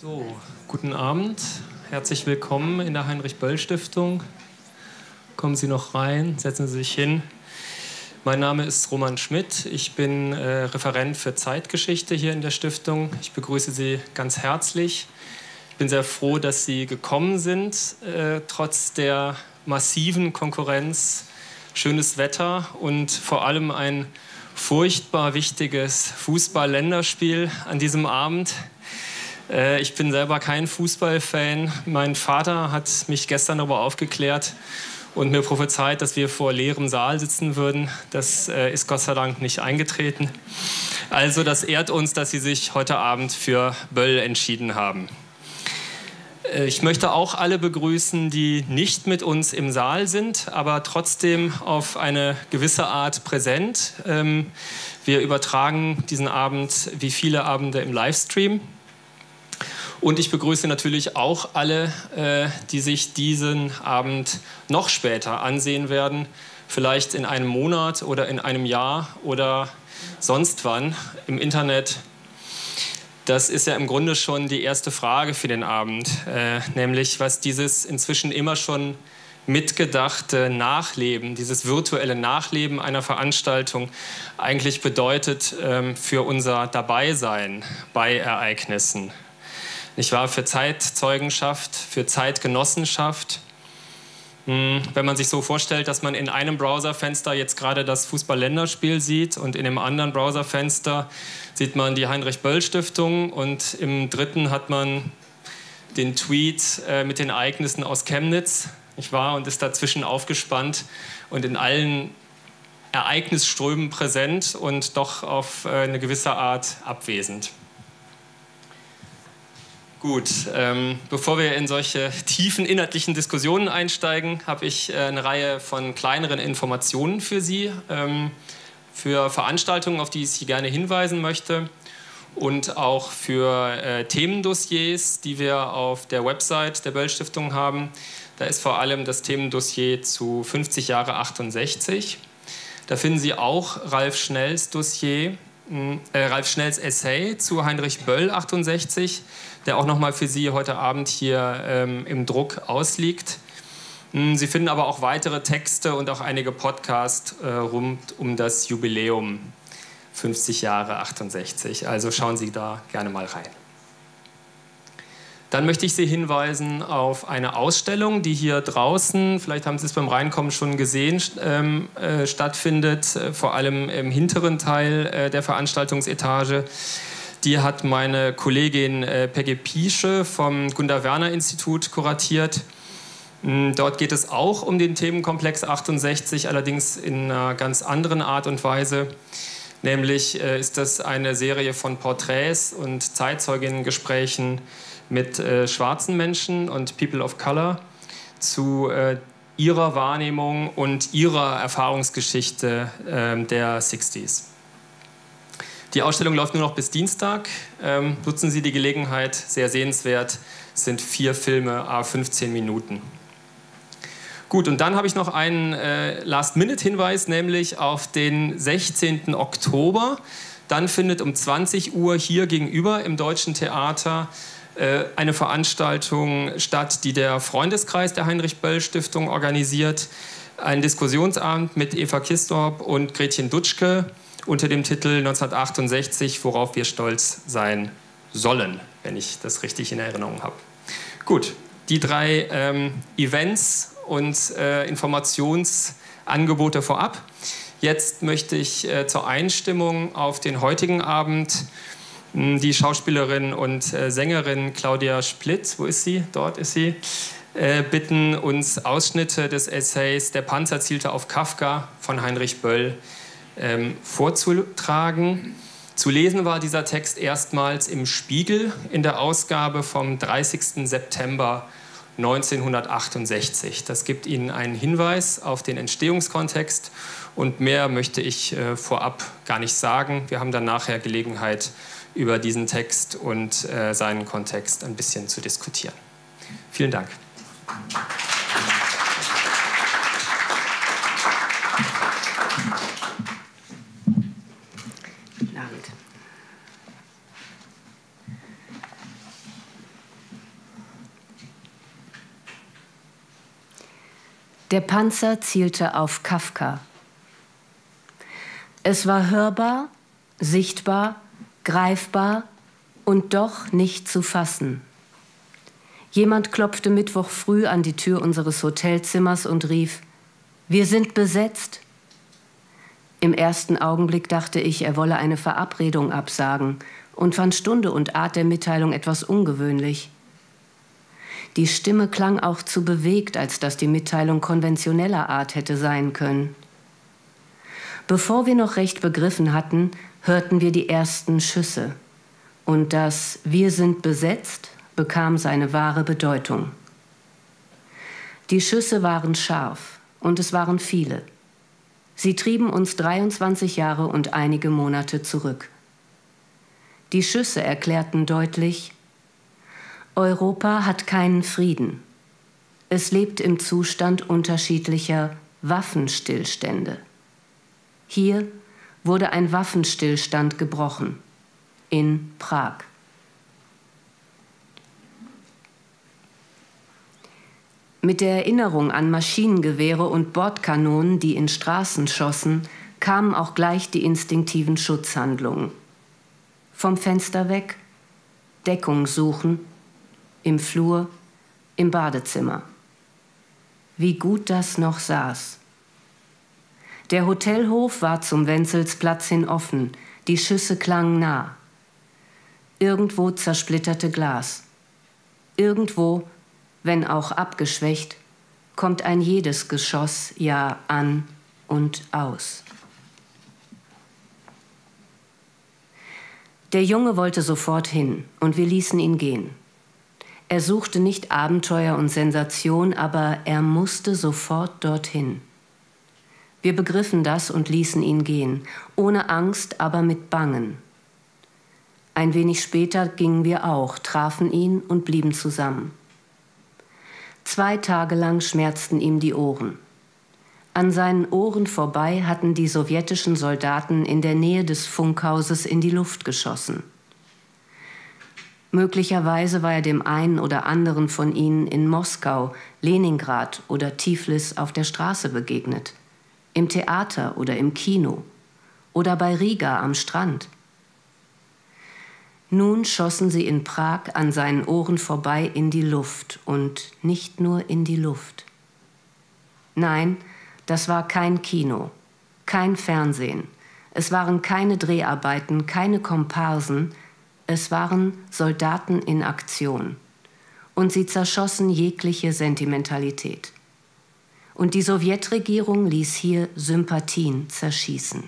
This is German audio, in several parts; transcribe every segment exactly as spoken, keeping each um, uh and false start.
So, guten Abend, herzlich willkommen in der Heinrich-Böll-Stiftung. Kommen Sie noch rein, setzen Sie sich hin. Mein Name ist Roman Schmidt, ich bin äh, Referent für Zeitgeschichte hier in der Stiftung. Ich begrüße Sie ganz herzlich. Ich bin sehr froh, dass Sie gekommen sind, äh, trotz der massiven Konkurrenz, schönes Wetter und vor allem ein furchtbar wichtiges Fußball-Länderspiel an diesem Abend. Äh, ich bin selber kein Fußballfan. Mein Vater hat mich gestern darüber aufgeklärt und mir prophezeit, dass wir vor leerem Saal sitzen würden. Das äh, ist Gott sei Dank nicht eingetreten. Also das ehrt uns, dass Sie sich heute Abend für Böll entschieden haben. Äh, ich möchte auch alle begrüßen, die nicht mit uns im Saal sind, aber trotzdem auf eine gewisse Art präsent. Ähm, wir übertragen diesen Abend wie viele Abende im Livestream. Und ich begrüße natürlich auch alle, äh, die sich diesen Abend noch später ansehen werden, vielleicht in einem Monat oder in einem Jahr oder sonst wann im Internet. Das ist ja im Grunde schon die erste Frage für den Abend, äh, nämlich was dieses inzwischen immer schon mitgedachte Nachleben, dieses virtuelle Nachleben einer Veranstaltung eigentlich bedeutet äh, für unser Dabeisein bei Ereignissen. Ich war für Zeitzeugenschaft, für Zeitgenossenschaft. Wenn man sich so vorstellt, dass man in einem Browserfenster jetzt gerade das Fußball-Länderspiel sieht und in dem anderen Browserfenster sieht man die Heinrich-Böll-Stiftung und im dritten hat man den Tweet äh, mit den Ereignissen aus Chemnitz, nicht wahr? Und ist dazwischen aufgespannt und in allen Ereignisströmen präsent und doch auf äh, eine gewisse Art abwesend. Gut, ähm, bevor wir in solche tiefen inhaltlichen Diskussionen einsteigen, habe ich äh, eine Reihe von kleineren Informationen für Sie, ähm, für Veranstaltungen, auf die ich Sie gerne hinweisen möchte und auch für äh, Themendossiers, die wir auf der Website der Böll-Stiftung haben. Da ist vor allem das Themendossier zu fünfzig Jahre achtundsechzig. Da finden Sie auch Ralf Schnells Dossier, äh, Ralf Schnells Essay zu Heinrich Böll achtundsechzig, der auch nochmal für Sie heute Abend hier ähm, im Druck ausliegt. Sie finden aber auch weitere Texte und auch einige Podcasts äh, rund um das Jubiläum fünfzig Jahre achtundsechzig. Also schauen Sie da gerne mal rein. Dann möchte ich Sie hinweisen auf eine Ausstellung, die hier draußen, vielleicht haben Sie es beim Reinkommen schon gesehen, ähm, äh, stattfindet, äh, vor allem im hinteren Teil äh, der Veranstaltungsetage. Die hat meine Kollegin äh, Peggy Piesche vom Gunda-Werner-Institut kuratiert. Dort geht es auch um den Themenkomplex achtundsechzig, allerdings in einer ganz anderen Art und Weise. Nämlich äh, ist das eine Serie von Porträts und Zeitzeuginnengesprächen mit äh, schwarzen Menschen und People of Color zu äh, ihrer Wahrnehmung und ihrer Erfahrungsgeschichte äh, der sechziger. Die Ausstellung läuft nur noch bis Dienstag. Ähm, nutzen Sie die Gelegenheit, sehr sehenswert. Es sind vier Filme, à fünfzehn Minuten. Gut, und dann habe ich noch einen äh, Last-Minute-Hinweis, nämlich auf den sechzehnten Oktober. Dann findet um zwanzig Uhr hier gegenüber im Deutschen Theater äh, eine Veranstaltung statt, die der Freundeskreis der Heinrich-Böll-Stiftung organisiert. Ein Diskussionsabend mit Eva Kistorp und Gretchen Dutschke unter dem Titel neunzehnhundertachtundsechzig, worauf wir stolz sein sollen, wenn ich das richtig in Erinnerung habe. Gut, die drei ähm, Events und äh, Informationsangebote vorab. Jetzt möchte ich äh, zur Einstimmung auf den heutigen Abend mh, die Schauspielerin und äh, Sängerin Claudia Splitt, wo ist sie? Dort ist sie. Äh, bitten, uns Ausschnitte des Essays Der Panzer zielte auf Kafka von Heinrich Böll Ähm, vorzutragen. Zu lesen war dieser Text erstmals im Spiegel in der Ausgabe vom dreißigsten September neunzehnhundertachtundsechzig. Das gibt Ihnen einen Hinweis auf den Entstehungskontext und mehr möchte ich äh, vorab gar nicht sagen. Wir haben dann nachher Gelegenheit, über diesen Text und äh, seinen Kontext ein bisschen zu diskutieren. Vielen Dank. Der Panzer zielte auf Kafka. Es war hörbar, sichtbar, greifbar und doch nicht zu fassen. Jemand klopfte Mittwoch früh an die Tür unseres Hotelzimmers und rief: Wir sind besetzt. Im ersten Augenblick dachte ich, er wolle eine Verabredung absagen und fand Stunde und Art der Mitteilung etwas ungewöhnlich. Die Stimme klang auch zu bewegt, als dass die Mitteilung konventioneller Art hätte sein können. Bevor wir noch recht begriffen hatten, hörten wir die ersten Schüsse. Und das „Wir sind besetzt" bekam seine wahre Bedeutung. Die Schüsse waren scharf und es waren viele. Sie trieben uns dreiundzwanzig Jahre und einige Monate zurück. Die Schüsse erklärten deutlich: Europa hat keinen Frieden. Es lebt im Zustand unterschiedlicher Waffenstillstände. Hier wurde ein Waffenstillstand gebrochen. In Prag. Mit der Erinnerung an Maschinengewehre und Bordkanonen, die in Straßen schossen, kamen auch gleich die instinktiven Schutzhandlungen. Vom Fenster weg, Deckung suchen, im Flur, im Badezimmer. Wie gut das noch saß. Der Hotelhof war zum Wenzelsplatz hin offen, die Schüsse klangen nah. Irgendwo zersplitterte Glas. Irgendwo, wenn auch abgeschwächt, kommt ein jedes Geschoss ja an und aus. Der Junge wollte sofort hin und wir ließen ihn gehen. Er suchte nicht Abenteuer und Sensation, aber er musste sofort dorthin. Wir begriffen das und ließen ihn gehen, ohne Angst, aber mit Bangen. Ein wenig später gingen wir auch, trafen ihn und blieben zusammen. Zwei Tage lang schmerzten ihm die Ohren. An seinen Ohren vorbei hatten die sowjetischen Soldaten in der Nähe des Funkhauses in die Luft geschossen. Möglicherweise war er dem einen oder anderen von ihnen in Moskau, Leningrad oder Tiflis auf der Straße begegnet, im Theater oder im Kino oder bei Riga am Strand. Nun schossen sie in Prag an seinen Ohren vorbei in die Luft und nicht nur in die Luft. Nein, das war kein Kino, kein Fernsehen, es waren keine Dreharbeiten, keine Komparsen, es waren Soldaten in Aktion. Und sie zerschossen jegliche Sentimentalität. Und die Sowjetregierung ließ hier Sympathien zerschießen.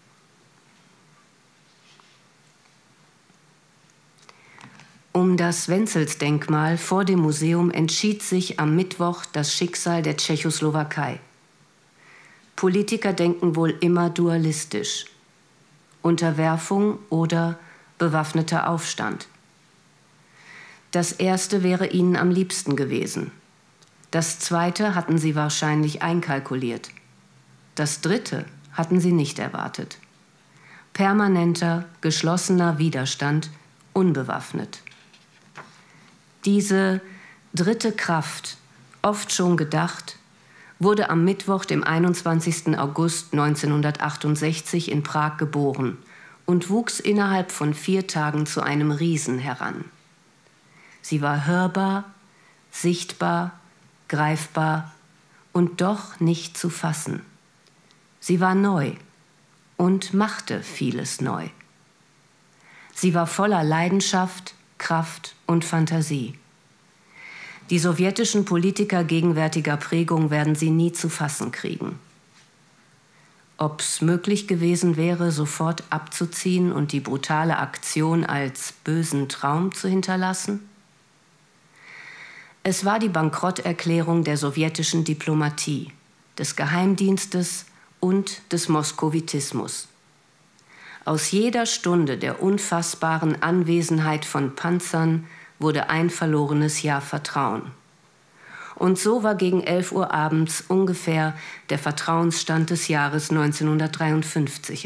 Um das Wenzels-Denkmal vor dem Museum entschied sich am Mittwoch das Schicksal der Tschechoslowakei. Politiker denken wohl immer dualistisch. Unterwerfung oder bewaffneter Aufstand. Das erste wäre ihnen am liebsten gewesen. Das zweite hatten sie wahrscheinlich einkalkuliert. Das dritte hatten sie nicht erwartet. Permanenter, geschlossener Widerstand, unbewaffnet. Diese dritte Kraft, oft schon gedacht, wurde am Mittwoch, dem einundzwanzigsten August neunzehnhundertachtundsechzig in Prag geboren und wuchs innerhalb von vier Tagen zu einem Riesen heran. Sie war hörbar, sichtbar, greifbar und doch nicht zu fassen. Sie war neu und machte vieles neu. Sie war voller Leidenschaft, Kraft und Fantasie. Die sowjetischen Politiker gegenwärtiger Prägung werden sie nie zu fassen kriegen. Ob's möglich gewesen wäre, sofort abzuziehen und die brutale Aktion als bösen Traum zu hinterlassen? Es war die Bankrotterklärung der sowjetischen Diplomatie, des Geheimdienstes und des Moskowitismus. Aus jeder Stunde der unfassbaren Anwesenheit von Panzern wurde ein verlorenes Jahr Vertrauen. Und so war gegen elf Uhr abends ungefähr der Vertrauensstand des Jahres neunzehnhundertdreiundfünfzig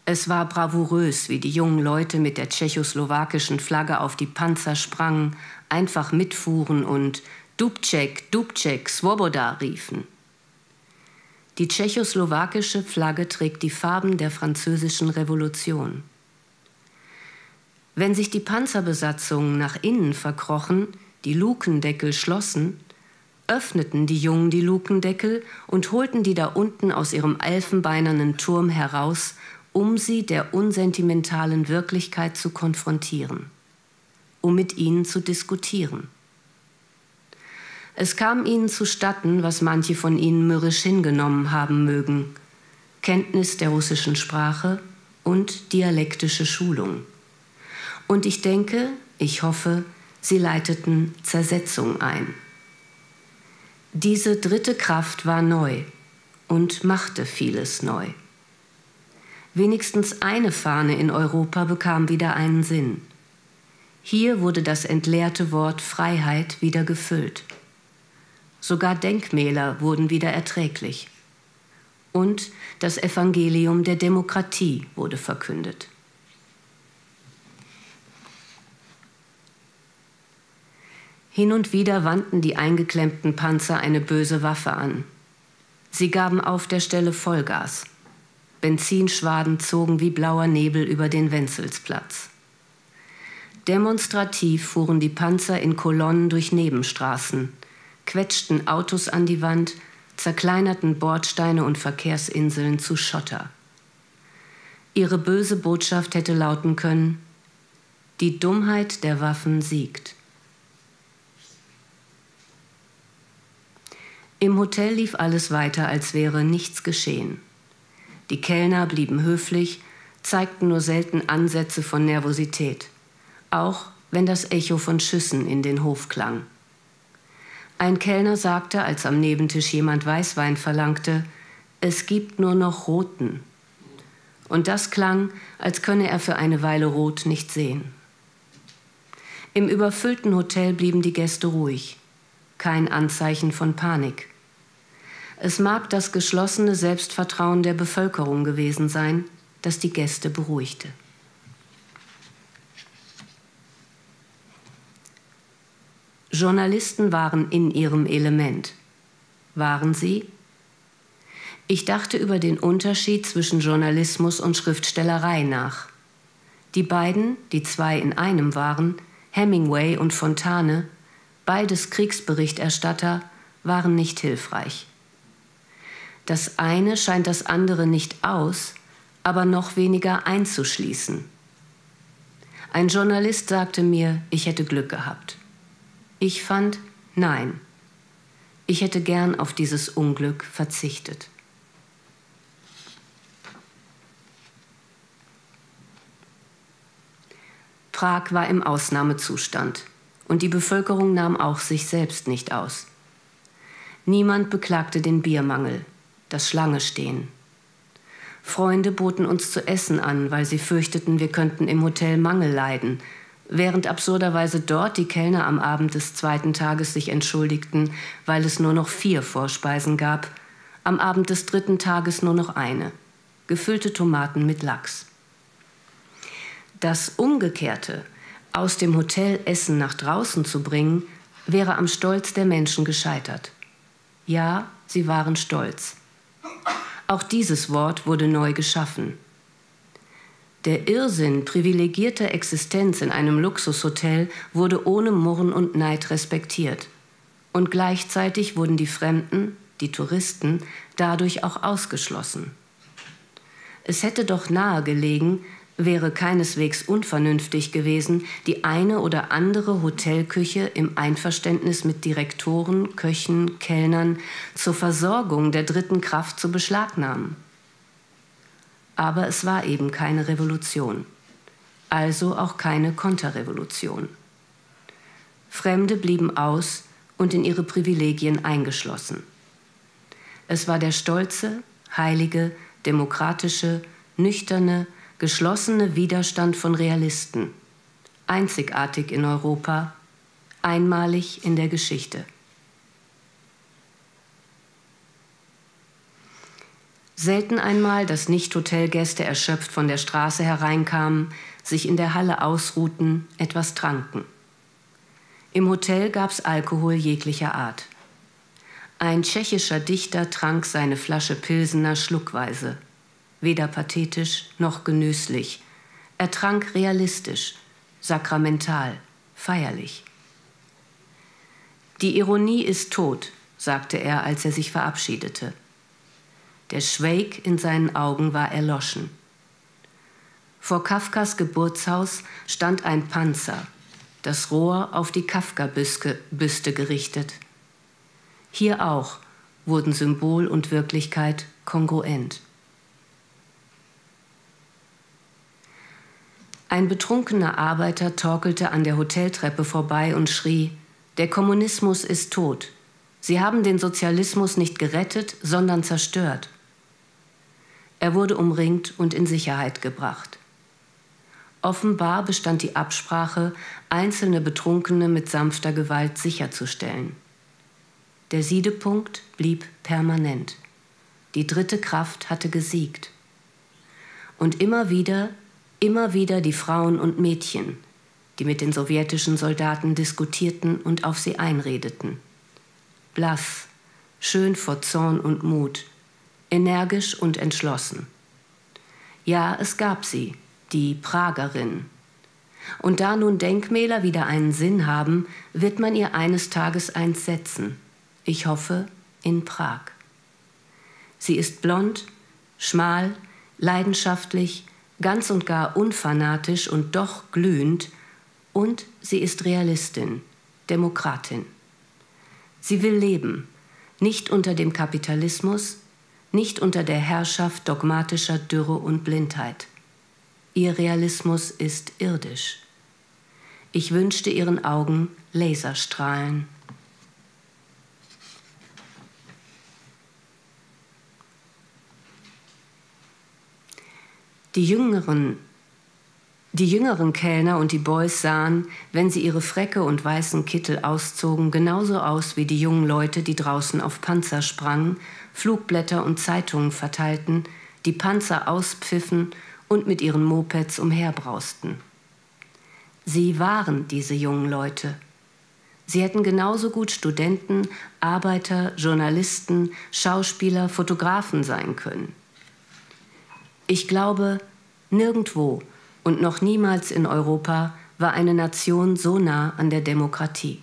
Es war bravourös, wie die jungen Leute mit der tschechoslowakischen Flagge auf die Panzer sprangen, einfach mitfuhren und Dubček, Dubček, Svoboda riefen. Die tschechoslowakische Flagge trägt die Farben der französischen Revolution. Wenn sich die Panzerbesatzungen nach innen verkrochen, die Lukendeckel schlossen, öffneten die Jungen die Lukendeckel und holten die da unten aus ihrem elfenbeinernen Turm heraus, um sie der unsentimentalen Wirklichkeit zu konfrontieren, um mit ihnen zu diskutieren. Es kam ihnen zustatten, was manche von ihnen mürrisch hingenommen haben mögen: Kenntnis der russischen Sprache und dialektische Schulung. Und ich denke, ich hoffe, sie leiteten Zersetzung ein. Diese dritte Kraft war neu und machte vieles neu. Wenigstens eine Fahne in Europa bekam wieder einen Sinn. Hier wurde das entleerte Wort Freiheit wieder gefüllt. Sogar Denkmäler wurden wieder erträglich. Und das Evangelium der Demokratie wurde verkündet. Hin und wieder wandten die eingeklemmten Panzer eine böse Waffe an. Sie gaben auf der Stelle Vollgas. Benzinschwaden zogen wie blauer Nebel über den Wenzelsplatz. Demonstrativ fuhren die Panzer in Kolonnen durch Nebenstraßen, quetschten Autos an die Wand, zerkleinerten Bordsteine und Verkehrsinseln zu Schotter. Ihre böse Botschaft hätte lauten können: Die Dummheit der Waffen siegt. Im Hotel lief alles weiter, als wäre nichts geschehen. Die Kellner blieben höflich, zeigten nur selten Ansätze von Nervosität, auch wenn das Echo von Schüssen in den Hof klang. Ein Kellner sagte, als am Nebentisch jemand Weißwein verlangte: Es gibt nur noch Roten. Und das klang, als könne er für eine Weile Rot nicht sehen. Im überfüllten Hotel blieben die Gäste ruhig. Kein Anzeichen von Panik. Es mag das geschlossene Selbstvertrauen der Bevölkerung gewesen sein, das die Gäste beruhigte. Journalisten waren in ihrem Element. Waren sie? Ich dachte über den Unterschied zwischen Journalismus und Schriftstellerei nach. Die beiden, die zwei in einem waren, Hemingway und Fontane, beides Kriegsberichterstatter, waren nicht hilfreich. Das eine scheint das andere nicht aus, aber noch weniger einzuschließen. Ein Journalist sagte mir, ich hätte Glück gehabt. Ich fand, nein. Ich hätte gern auf dieses Unglück verzichtet. Prag war im Ausnahmezustand und die Bevölkerung nahm auch sich selbst nicht aus. Niemand beklagte den Biermangel, das Schlangestehen. Freunde boten uns zu essen an, weil sie fürchteten, wir könnten im Hotel Mangel leiden, während absurderweise dort die Kellner am Abend des zweiten Tages sich entschuldigten, weil es nur noch vier Vorspeisen gab, am Abend des dritten Tages nur noch eine: gefüllte Tomaten mit Lachs. Das Umgekehrte, aus dem Hotel Essen nach draußen zu bringen, wäre am Stolz der Menschen gescheitert. Ja, sie waren stolz. Auch dieses Wort wurde neu geschaffen. Der Irrsinn privilegierter Existenz in einem Luxushotel wurde ohne Murren und Neid respektiert. Und gleichzeitig wurden die Fremden, die Touristen, dadurch auch ausgeschlossen. Es hätte doch nahe gelegen, wäre keineswegs unvernünftig gewesen, die eine oder andere Hotelküche im Einverständnis mit Direktoren, Köchen, Kellnern zur Versorgung der dritten Kraft zu beschlagnahmen. Aber es war eben keine Revolution, also auch keine Konterrevolution. Fremde blieben aus und in ihre Privilegien eingeschlossen. Es war der stolze, heilige, demokratische, nüchterne, geschlossene Widerstand von Realisten, einzigartig in Europa, einmalig in der Geschichte. Selten einmal, dass Nicht-Hotelgäste erschöpft von der Straße hereinkamen, sich in der Halle ausruhten, etwas tranken. Im Hotel gab's Alkohol jeglicher Art. Ein tschechischer Dichter trank seine Flasche Pilsener schluckweise. Weder pathetisch noch genüsslich. Er trank realistisch, sakramental, feierlich. Die Ironie ist tot, sagte er, als er sich verabschiedete. Der Schweig in seinen Augen war erloschen. Vor Kafkas Geburtshaus stand ein Panzer, das Rohr auf die Kafka-Büste gerichtet. Hier auch wurden Symbol und Wirklichkeit kongruent. Ein betrunkener Arbeiter torkelte an der Hoteltreppe vorbei und schrie: Der Kommunismus ist tot. Sie haben den Sozialismus nicht gerettet, sondern zerstört. Er wurde umringt und in Sicherheit gebracht. Offenbar bestand die Absprache, einzelne Betrunkene mit sanfter Gewalt sicherzustellen. Der Siedepunkt blieb permanent. Die dritte Kraft hatte gesiegt. Und immer wieder, immer wieder die Frauen und Mädchen, die mit den sowjetischen Soldaten diskutierten und auf sie einredeten. Blass, schön vor Zorn und Mut, energisch und entschlossen. Ja, es gab sie, die Pragerin. Und da nun Denkmäler wieder einen Sinn haben, wird man ihr eines Tages eins setzen. Ich hoffe, in Prag. Sie ist blond, schmal, leidenschaftlich, ganz und gar unfanatisch und doch glühend, und sie ist Realistin, Demokratin. Sie will leben, nicht unter dem Kapitalismus, nicht unter der Herrschaft dogmatischer Dürre und Blindheit. Ihr Realismus ist irdisch. Ich wünschte ihren Augen Laserstrahlen. Die Jüngeren, die jüngeren Kellner und die Boys sahen, wenn sie ihre Fräcke und weißen Kittel auszogen, genauso aus wie die jungen Leute, die draußen auf Panzer sprangen, Flugblätter und Zeitungen verteilten, die Panzer auspfiffen und mit ihren Mopeds umherbrausten. Sie waren diese jungen Leute. Sie hätten genauso gut Studenten, Arbeiter, Journalisten, Schauspieler, Fotografen sein können. Ich glaube, nirgendwo und noch niemals in Europa war eine Nation so nah an der Demokratie.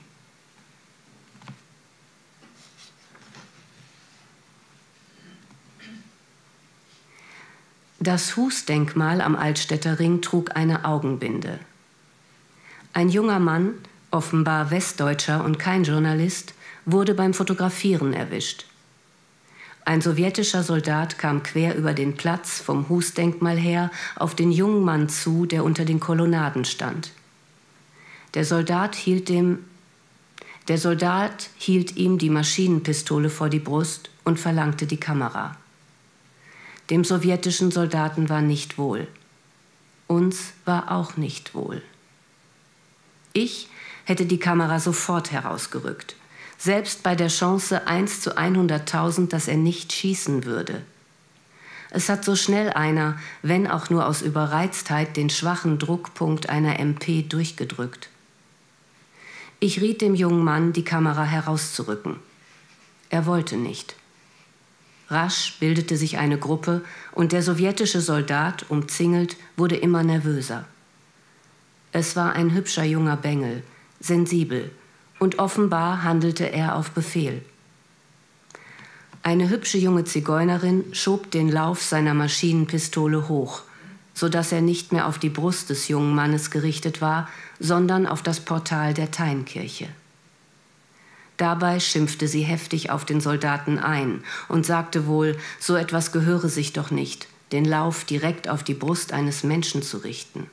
Das Hus-Denkmal am Altstädter Ring trug eine Augenbinde. Ein junger Mann, offenbar Westdeutscher und kein Journalist, wurde beim Fotografieren erwischt. Ein sowjetischer Soldat kam quer über den Platz vom Hus-Denkmal her auf den jungen Mann zu, der unter den Kolonnaden stand. Der Soldat hielt dem, der Soldat hielt ihm die Maschinenpistole vor die Brust und verlangte die Kamera. Dem sowjetischen Soldaten war nicht wohl. Uns war auch nicht wohl. Ich hätte die Kamera sofort herausgerückt. Selbst bei der Chance eins zu hunderttausend, dass er nicht schießen würde. Es hat so schnell einer, wenn auch nur aus Überreiztheit, den schwachen Druckpunkt einer M P durchgedrückt. Ich riet dem jungen Mann, die Kamera herauszurücken. Er wollte nicht. Rasch bildete sich eine Gruppe und der sowjetische Soldat, umzingelt, wurde immer nervöser. Es war ein hübscher junger Bengel, sensibel, und offenbar handelte er auf Befehl. Eine hübsche junge Zigeunerin schob den Lauf seiner Maschinenpistole hoch, sodass er nicht mehr auf die Brust des jungen Mannes gerichtet war, sondern auf das Portal der Teinkirche. Dabei schimpfte sie heftig auf den Soldaten ein und sagte wohl, so etwas gehöre sich doch nicht, den Lauf direkt auf die Brust eines Menschen zu richten.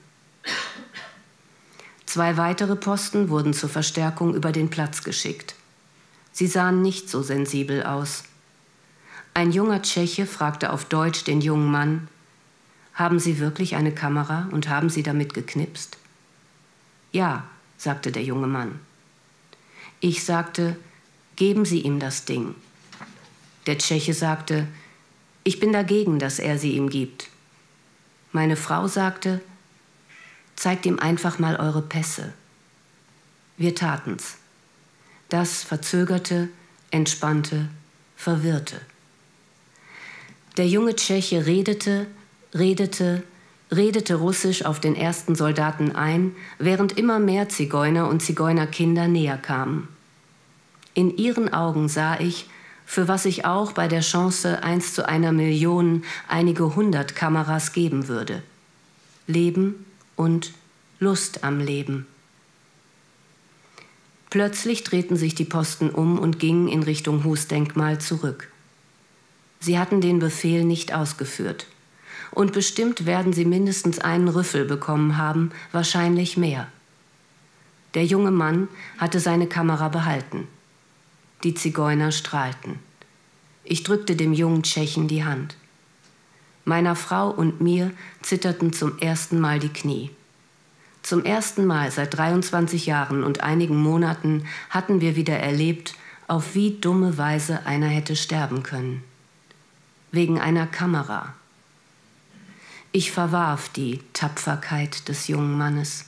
Zwei weitere Posten wurden zur Verstärkung über den Platz geschickt. Sie sahen nicht so sensibel aus. Ein junger Tscheche fragte auf Deutsch den jungen Mann: »Haben Sie wirklich eine Kamera und haben Sie damit geknipst?« »Ja«, sagte der junge Mann. Ich sagte: »Geben Sie ihm das Ding.« Der Tscheche sagte: Ich bin dagegen, dass er sie ihm gibt. Meine Frau sagte, zeigt ihm einfach mal eure Pässe. Wir taten's. Das verzögerte, entspannte, verwirrte. Der junge Tscheche redete, redete, redete Russisch auf den ersten Soldaten ein, während immer mehr Zigeuner und Zigeunerkinder näher kamen. In ihren Augen sah ich, für was ich auch bei der Chance eins zu einer Million einige hundert Kameras geben würde. Leben und Lust am Leben. Plötzlich drehten sich die Posten um und gingen in Richtung Hus-Denkmal zurück. Sie hatten den Befehl nicht ausgeführt. Und bestimmt werden sie mindestens einen Rüffel bekommen haben, wahrscheinlich mehr. Der junge Mann hatte seine Kamera behalten. Die Zigeuner strahlten. Ich drückte dem jungen Tschechen die Hand. Meiner Frau und mir zitterten zum ersten Mal die Knie. Zum ersten Mal seit dreiundzwanzig Jahren und einigen Monaten hatten wir wieder erlebt, auf wie dumme Weise einer hätte sterben können. Wegen einer Kamera. Ich verwarf die Tapferkeit des jungen Mannes.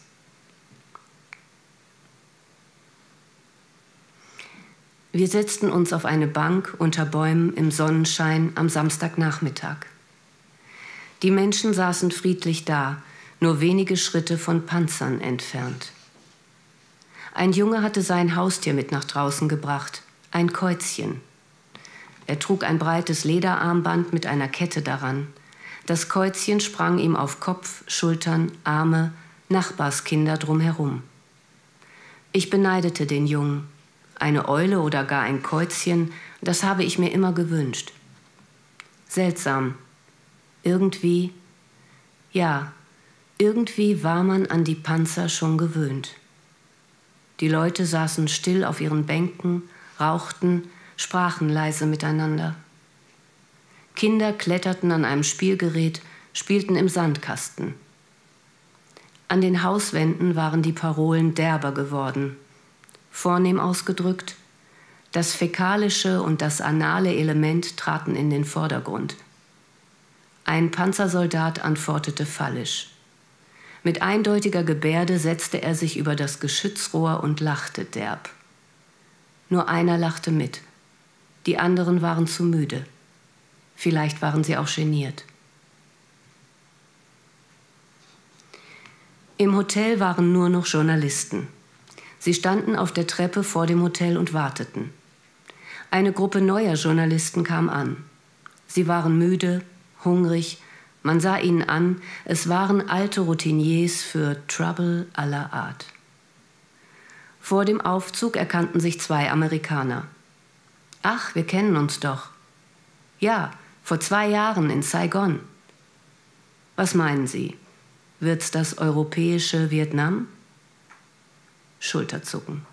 Wir setzten uns auf eine Bank unter Bäumen im Sonnenschein am Samstagnachmittag. Die Menschen saßen friedlich da, nur wenige Schritte von Panzern entfernt. Ein Junge hatte sein Haustier mit nach draußen gebracht, ein Käuzchen. Er trug ein breites Lederarmband mit einer Kette daran. Das Käuzchen sprang ihm auf Kopf, Schultern, Arme, Nachbarskinder drumherum. Ich beneidete den Jungen. Eine Eule oder gar ein Käuzchen, das habe ich mir immer gewünscht. Seltsam. Irgendwie, ja, irgendwie war man an die Panzer schon gewöhnt. Die Leute saßen still auf ihren Bänken, rauchten, sprachen leise miteinander. Kinder kletterten an einem Spielgerät, spielten im Sandkasten. An den Hauswänden waren die Parolen derber geworden. Vornehm ausgedrückt, das fäkalische und das anale Element traten in den Vordergrund. Ein Panzersoldat antwortete phallisch. Mit eindeutiger Gebärde setzte er sich über das Geschützrohr und lachte derb. Nur einer lachte mit. Die anderen waren zu müde. Vielleicht waren sie auch geniert. Im Hotel waren nur noch Journalisten. Sie standen auf der Treppe vor dem Hotel und warteten. Eine Gruppe neuer Journalisten kam an. Sie waren müde, hungrig, man sah ihnen an, es waren alte Routiniers für Trouble aller Art. Vor dem Aufzug erkannten sich zwei Amerikaner. »Ach, wir kennen uns doch.« »Ja, vor zwei Jahren in Saigon.« »Was meinen Sie? Wird's das europäische Vietnam?« Schulterzucken.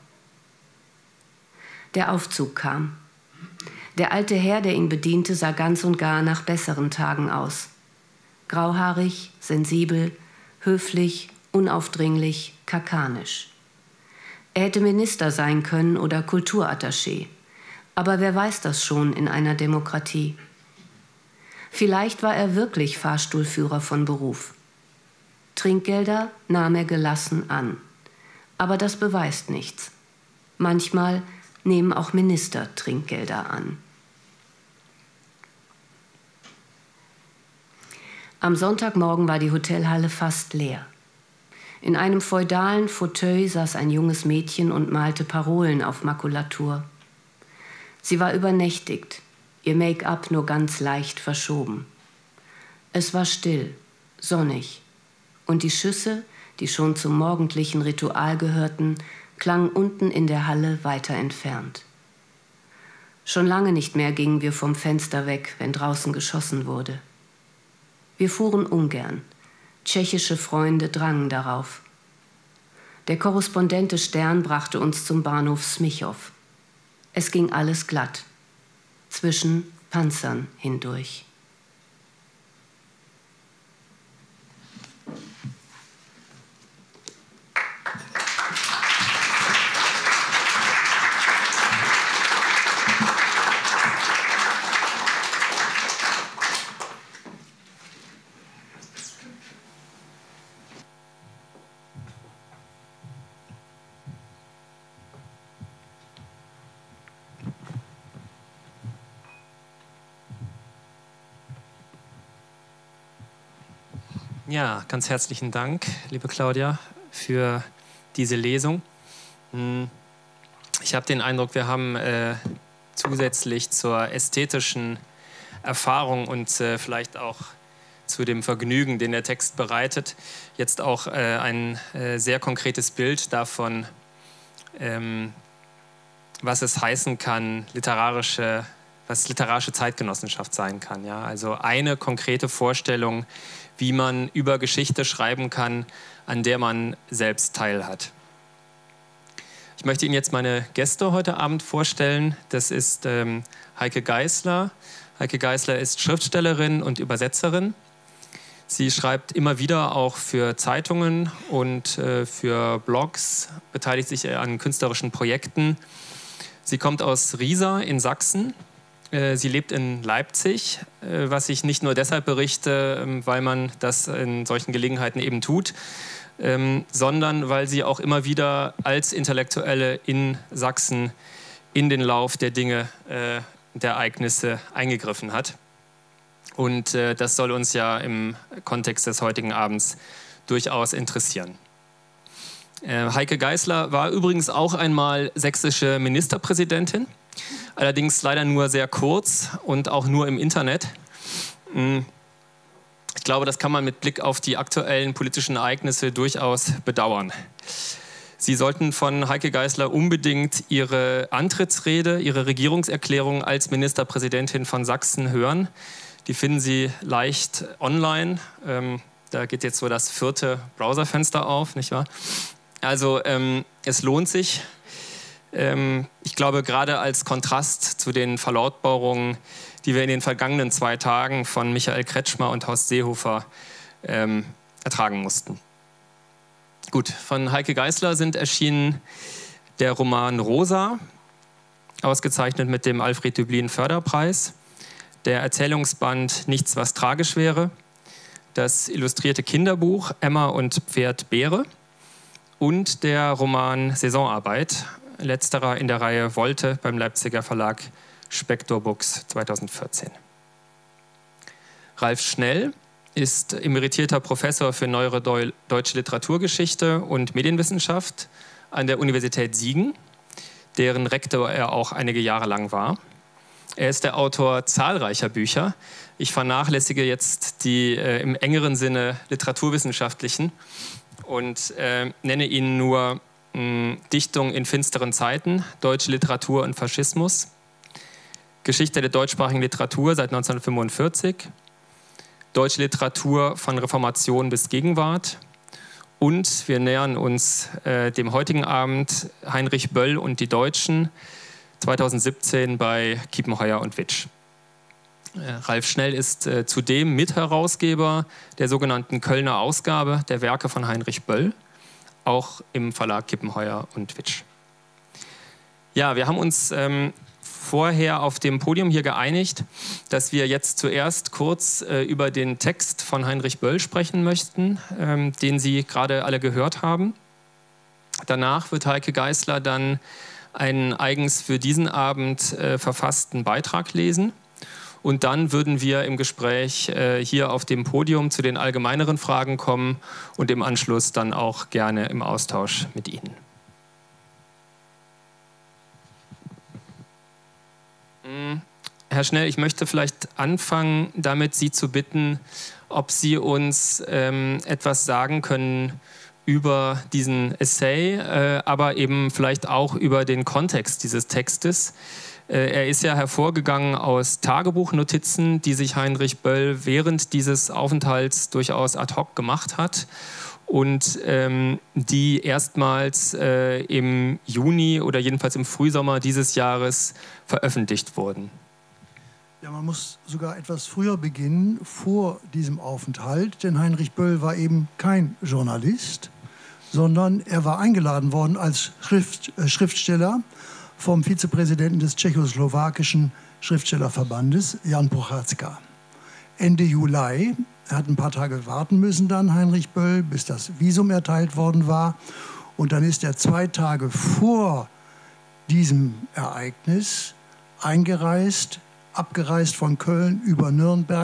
Der Aufzug kam. Der alte Herr, der ihn bediente, sah ganz und gar nach besseren Tagen aus. Grauhaarig, sensibel, höflich, unaufdringlich, kakanisch. Er hätte Minister sein können oder Kulturattaché. Aber wer weiß das schon in einer Demokratie? Vielleicht war er wirklich Fahrstuhlführer von Beruf. Trinkgelder nahm er gelassen an. Aber das beweist nichts. Manchmal nehmen auch Minister Trinkgelder an. Am Sonntagmorgen war die Hotelhalle fast leer. In einem feudalen Fauteuil saß ein junges Mädchen und malte Parolen auf Makulatur. Sie war übernächtigt, ihr Make-up nur ganz leicht verschoben. Es war still, sonnig, und die Schüsse, die schon zum morgendlichen Ritual gehörten, klangen unten in der Halle weiter entfernt. Schon lange nicht mehr gingen wir vom Fenster weg, wenn draußen geschossen wurde. Wir fuhren ungern. Tschechische Freunde drangen darauf. Der Korrespondent des Stern brachte uns zum Bahnhof Smichow. Es ging alles glatt, zwischen Panzern hindurch. Ja, ganz herzlichen Dank, liebe Claudia, für diese Lesung. Ich habe den Eindruck, wir haben äh, zusätzlich zur ästhetischen Erfahrung und äh, vielleicht auch zu dem Vergnügen, den der Text bereitet, jetzt auch äh, ein äh, sehr konkretes Bild davon, ähm, was es heißen kann, literarische, was literarische Zeitgenossenschaft sein kann. Ja? Also eine konkrete Vorstellung, wie man über Geschichte schreiben kann, an der man selbst teilhat. Ich möchte Ihnen jetzt meine Gäste heute Abend vorstellen. Das ist ähm, Heike Geisler. Heike Geisler ist Schriftstellerin und Übersetzerin. Sie schreibt immer wieder auch für Zeitungen und äh, für Blogs, beteiligt sich an künstlerischen Projekten. Sie kommt aus Riesa in Sachsen. Äh, sie lebt in Leipzig, äh, was ich nicht nur deshalb berichte, äh, weil man das in solchen Gelegenheiten eben tut, ähm, sondern weil sie auch immer wieder als Intellektuelle in Sachsen in den Lauf der Dinge, äh, der Ereignisse eingegriffen hat. Und äh, das soll uns ja im Kontext des heutigen Abends durchaus interessieren. Äh, Heike Geisler war übrigens auch einmal sächsische Ministerpräsidentin, allerdings leider nur sehr kurz und auch nur im Internet. Ich glaube, das kann man mit Blick auf die aktuellen politischen Ereignisse durchaus bedauern. Sie sollten von Heike Geisler unbedingt ihre Antrittsrede, ihre Regierungserklärung als Ministerpräsidentin von Sachsen hören. Die finden Sie leicht online. Ähm, da geht jetzt so das vierte Browserfenster auf, nicht wahr? Also ähm, es lohnt sich. Ähm, ich glaube, gerade als Kontrast zu den Verlautbarungen, die wir in den vergangenen zwei Tagen von Michael Kretschmer und Horst Seehofer ähm, ertragen mussten. Gut, von Heike Geisler sind erschienen der Roman Rosa, ausgezeichnet mit dem Alfred Döblin Förderpreis, der Erzählungsband Nichts, was tragisch wäre, das illustrierte Kinderbuch Emma und Pferd Beere und der Roman Saisonarbeit, letzterer in der Reihe Wolte beim Leipziger Verlag Spector Books zweitausendvierzehn. Ralf Schnell ist emeritierter Professor für neuere Deu- deutsche Literaturgeschichte und Medienwissenschaft an der Universität Siegen, deren Rektor er auch einige Jahre lang war. Er ist der Autor zahlreicher Bücher. Ich vernachlässige jetzt die äh, im engeren Sinne literaturwissenschaftlichen und äh, nenne Ihnen nur mh, Dichtung in finsteren Zeiten, deutsche Literatur und Faschismus, Geschichte der deutschsprachigen Literatur seit neunzehnhundertfünfundvierzig, deutsche Literatur von Reformation bis Gegenwart und wir nähern uns äh, dem heutigen Abend Heinrich Böll und die Deutschen, zweitausendsiebzehn bei Kiepenheuer und Witsch. Äh, Ralf Schnell ist äh, zudem Mitherausgeber der sogenannten Kölner Ausgabe der Werke von Heinrich Böll, auch im Verlag Kiepenheuer und Witsch. Ja, wir haben uns ähm, vorher auf dem Podium hier geeinigt, dass wir jetzt zuerst kurz äh, über den Text von Heinrich Böll sprechen möchten, ähm, den Sie gerade alle gehört haben. Danach wird Heike Geisler dann einen eigens für diesen Abend äh, verfassten Beitrag lesen. Und dann würden wir im Gespräch äh, hier auf dem Podium zu den allgemeineren Fragen kommen und im Anschluss dann auch gerne im Austausch mit Ihnen. Herr Schnell, ich möchte vielleicht anfangen, damit Sie zu bitten, ob Sie uns ähm, etwas sagen können über diesen Essay, äh, aber eben vielleicht auch über den Kontext dieses Textes. Äh, er ist ja hervorgegangen aus Tagebuchnotizen, die sich Heinrich Böll während dieses Aufenthalts durchaus ad hoc gemacht hat und ähm, die erstmals äh, im Juni oder jedenfalls im Frühsommer dieses Jahres veröffentlicht wurden. Ja, man muss sogar etwas früher beginnen, vor diesem Aufenthalt, denn Heinrich Böll war eben kein Journalist, sondern er war eingeladen worden als Schrift, äh, Schriftsteller vom Vizepräsidenten des tschechoslowakischen Schriftstellerverbandes, Jan Procházka. Ende Juli, er hat ein paar Tage warten müssen dann, Heinrich Böll, bis das Visum erteilt worden war. Und dann ist er zwei Tage vor diesem Ereignis eingereist, abgereist von Köln über Nürnberg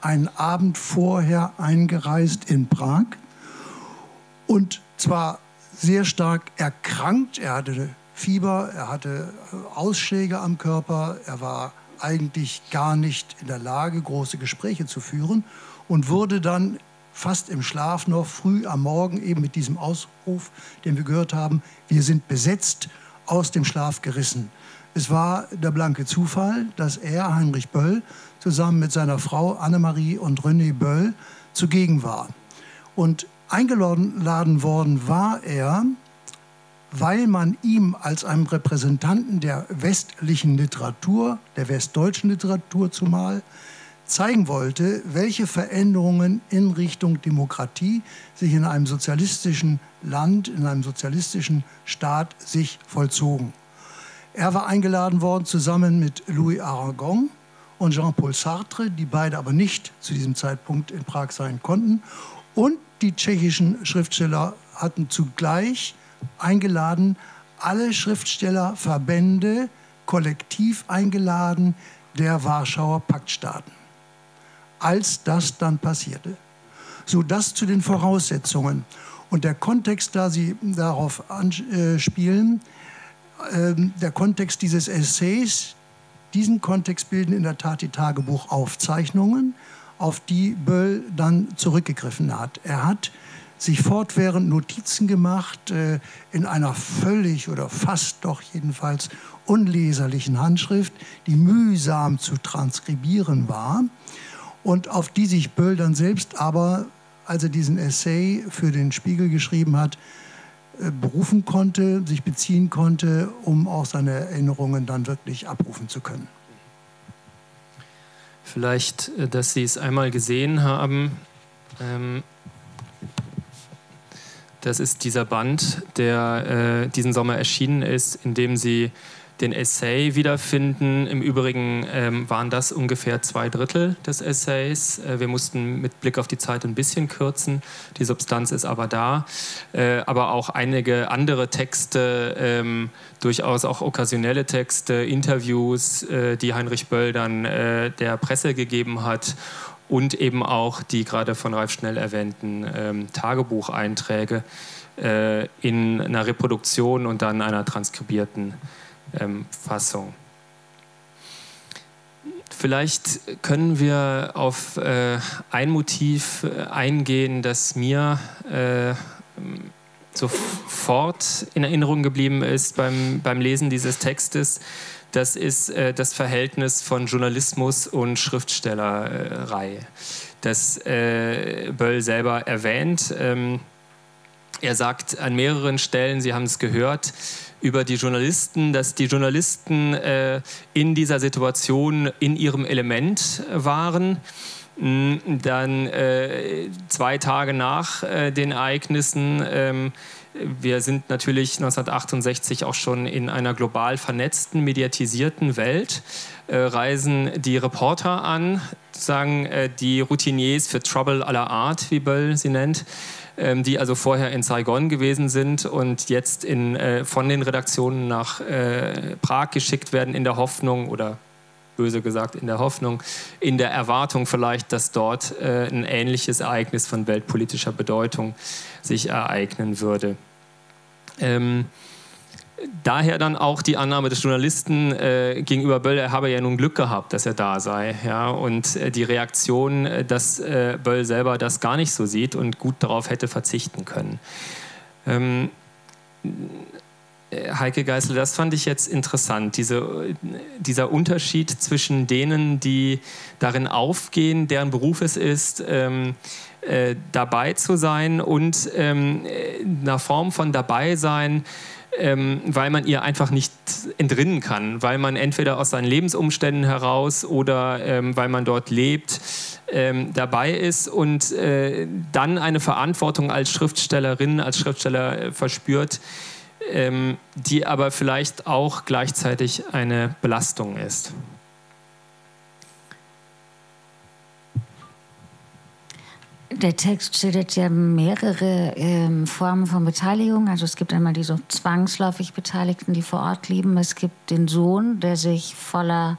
einen Abend vorher eingereist in Prag und zwar sehr stark erkrankt. Er hatte Fieber, er hatte Ausschläge am Körper, er war eigentlich gar nicht in der Lage, große Gespräche zu führen und wurde dann fast im Schlaf noch früh am Morgen eben mit diesem Ausruf, den wir gehört haben, wir sind besetzt, aus dem Schlaf gerissen. Es war der blanke Zufall, dass er, Heinrich Böll, zusammen mit seiner Frau Annemarie und René Böll zugegen war. Und eingeladen worden war er, weil man ihm als einem Repräsentanten der westlichen Literatur, der westdeutschen Literatur zumal, zeigen wollte, welche Veränderungen in Richtung Demokratie sich in einem sozialistischen Land, in einem sozialistischen Staat sich vollzogen. Er war eingeladen worden zusammen mit Louis Aragon und Jean-Paul Sartre, die beide aber nicht zu diesem Zeitpunkt in Prag sein konnten. Und die tschechischen Schriftsteller hatten zugleich eingeladen, alle Schriftstellerverbände kollektiv eingeladen der Warschauer Paktstaaten. Als das dann passierte. So, das zu den Voraussetzungen. Und der Kontext, da Sie darauf anspielen, äh, der Kontext dieses Essays, diesen Kontext bilden in der Tat die Tagebuchaufzeichnungen, auf die Böll dann zurückgegriffen hat. Er hat sich fortwährend Notizen gemacht äh, in einer völlig oder fast doch jedenfalls unleserlichen Handschrift, die mühsam zu transkribieren war und auf die sich Böll dann selbst aber, als er diesen Essay für den Spiegel geschrieben hat, äh, berufen konnte, sich beziehen konnte, um auch seine Erinnerungen dann wirklich abrufen zu können. Vielleicht, dass Sie es einmal gesehen haben, ähm das ist dieser Band, der äh, diesen Sommer erschienen ist, in dem Sie den Essay wiederfinden. Im Übrigen ähm, waren das ungefähr zwei Drittel des Essays. Äh, wir mussten mit Blick auf die Zeit ein bisschen kürzen. Die Substanz ist aber da. Äh, aber auch einige andere Texte, ähm, durchaus auch okkasionelle Texte, Interviews, äh, die Heinrich Böll dann äh, der Presse gegeben hat. Und eben auch die gerade von Ralf Schnell erwähnten ähm, Tagebucheinträge äh, in einer Reproduktion und dann einer transkribierten ähm, Fassung. Vielleicht können wir auf äh, ein Motiv eingehen, das mir äh, sofort in Erinnerung geblieben ist beim, beim Lesen dieses Textes. Das ist äh, das Verhältnis von Journalismus und Schriftstellerei, das äh, Böll selber erwähnt. Ähm, er sagt an mehreren Stellen, Sie haben es gehört, über die Journalisten, dass die Journalisten äh, in dieser Situation in ihrem Element waren. Dann äh, zwei Tage nach äh, den Ereignissen, ähm, wir sind natürlich neunzehnhundertachtundsechzig auch schon in einer global vernetzten, mediatisierten Welt, äh, reisen die Reporter an, sagen äh, die Routiniers für Trouble aller Art, wie Böll sie nennt, ähm, die also vorher in Saigon gewesen sind und jetzt in, äh, von den Redaktionen nach äh, Prag geschickt werden in der Hoffnung oder böse gesagt in der Hoffnung, in der Erwartung vielleicht, dass dort äh, ein ähnliches Ereignis von weltpolitischer Bedeutung sich ereignen würde. Ähm, daher dann auch die Annahme des Journalisten äh, gegenüber Böll, er habe ja nun Glück gehabt, dass er da sei. Ja? Und äh, die Reaktion, äh, dass äh, Böll selber das gar nicht so sieht und gut darauf hätte verzichten können. Ähm, Heike Geisel, das fand ich jetzt interessant, diese, dieser Unterschied zwischen denen, die darin aufgehen, deren Beruf es ist, ähm, äh, dabei zu sein und ähm, einer Form von dabei sein, ähm, weil man ihr einfach nicht entrinnen kann, weil man entweder aus seinen Lebensumständen heraus oder ähm, weil man dort lebt, ähm, dabei ist und äh, dann eine Verantwortung als Schriftstellerin, als Schriftsteller äh, verspürt, Ähm, die aber vielleicht auch gleichzeitig eine Belastung ist. Der Text schildert ja mehrere ähm, Formen von Beteiligung. Also es gibt einmal die so zwangsläufig Beteiligten, die vor Ort leben. Es gibt den Sohn, der sich voller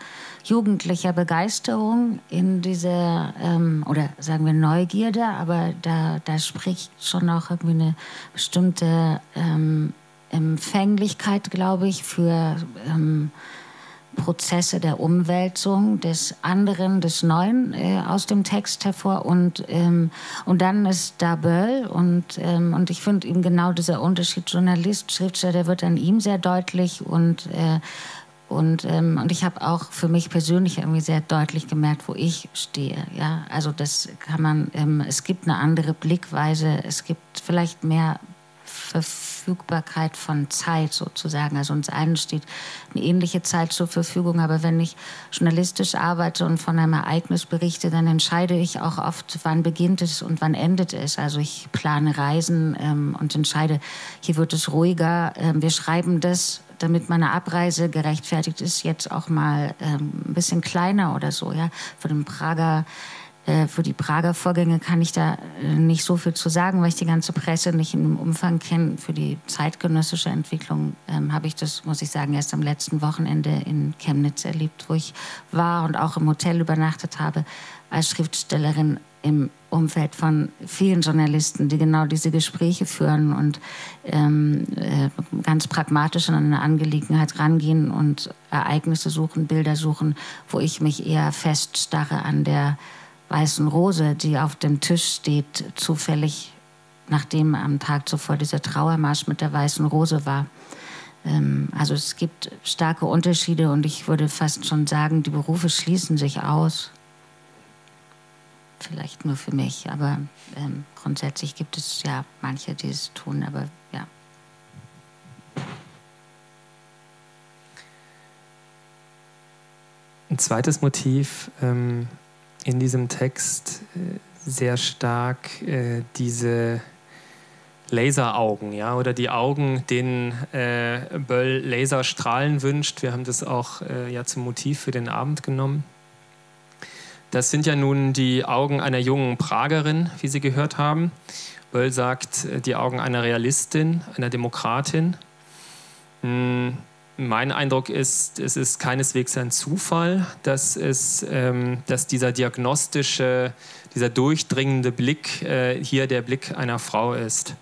jugendlicher Begeisterung, in dieser, ähm, oder sagen wir Neugierde, aber da, da spricht schon auch irgendwie eine bestimmte ähm, Empfänglichkeit, glaube ich, für ähm, Prozesse der Umwälzung, des anderen, des Neuen äh, aus dem Text hervor. Und, ähm, und dann ist da Böll. Und, ähm, und ich finde eben genau dieser Unterschied Journalist, Schriftsteller, der wird an ihm sehr deutlich. Und, äh, und, ähm, und ich habe auch für mich persönlich irgendwie sehr deutlich gemerkt, wo ich stehe. Ja? Also das kann man, ähm, es gibt eine andere Blickweise, es gibt vielleicht mehr Verfügbarkeit von Zeit sozusagen. Also uns allen steht eine ähnliche Zeit zur Verfügung, aber wenn ich journalistisch arbeite und von einem Ereignis berichte, dann entscheide ich auch oft, wann beginnt es und wann endet es. Also ich plane Reisen ähm, und entscheide, hier wird es ruhiger. Ähm, wir schreiben das, damit meine Abreise gerechtfertigt ist, jetzt auch mal ähm, ein bisschen kleiner oder so. Ja? Für den Prager Für die Prager Vorgänge kann ich da nicht so viel zu sagen, weil ich die ganze Presse nicht im Umfang kenne. Für die zeitgenössische Entwicklung ähm, habe ich das, muss ich sagen, erst am letzten Wochenende in Chemnitz erlebt, wo ich war und auch im Hotel übernachtet habe, als Schriftstellerin im Umfeld von vielen Journalisten, die genau diese Gespräche führen und ähm, äh, ganz pragmatisch an eine Angelegenheit rangehen und Ereignisse suchen, Bilder suchen, wo ich mich eher feststarre an der Weißen Rose, die auf dem Tisch steht, zufällig, nachdem am Tag zuvor dieser Trauermarsch mit der Weißen Rose war. Ähm, also es gibt starke Unterschiede und ich würde fast schon sagen, die Berufe schließen sich aus. Vielleicht nur für mich, aber ähm, grundsätzlich gibt es ja manche, die es tun, aber ja. Ein zweites Motiv ähm in diesem Text äh, sehr stark äh, diese Laseraugen, ja, oder die Augen, denen äh, Böll Laserstrahlen wünscht. Wir haben das auch äh, ja zum Motiv für den Abend genommen. Das sind ja nun die Augen einer jungen Pragerin, wie Sie gehört haben. Böll sagt, äh, die Augen einer Realistin, einer Demokratin. Hm. Mein Eindruck ist, es ist keineswegs ein Zufall, dass, es, ähm, dass dieser diagnostische, dieser durchdringende Blick äh, hier der Blick einer Frau ist.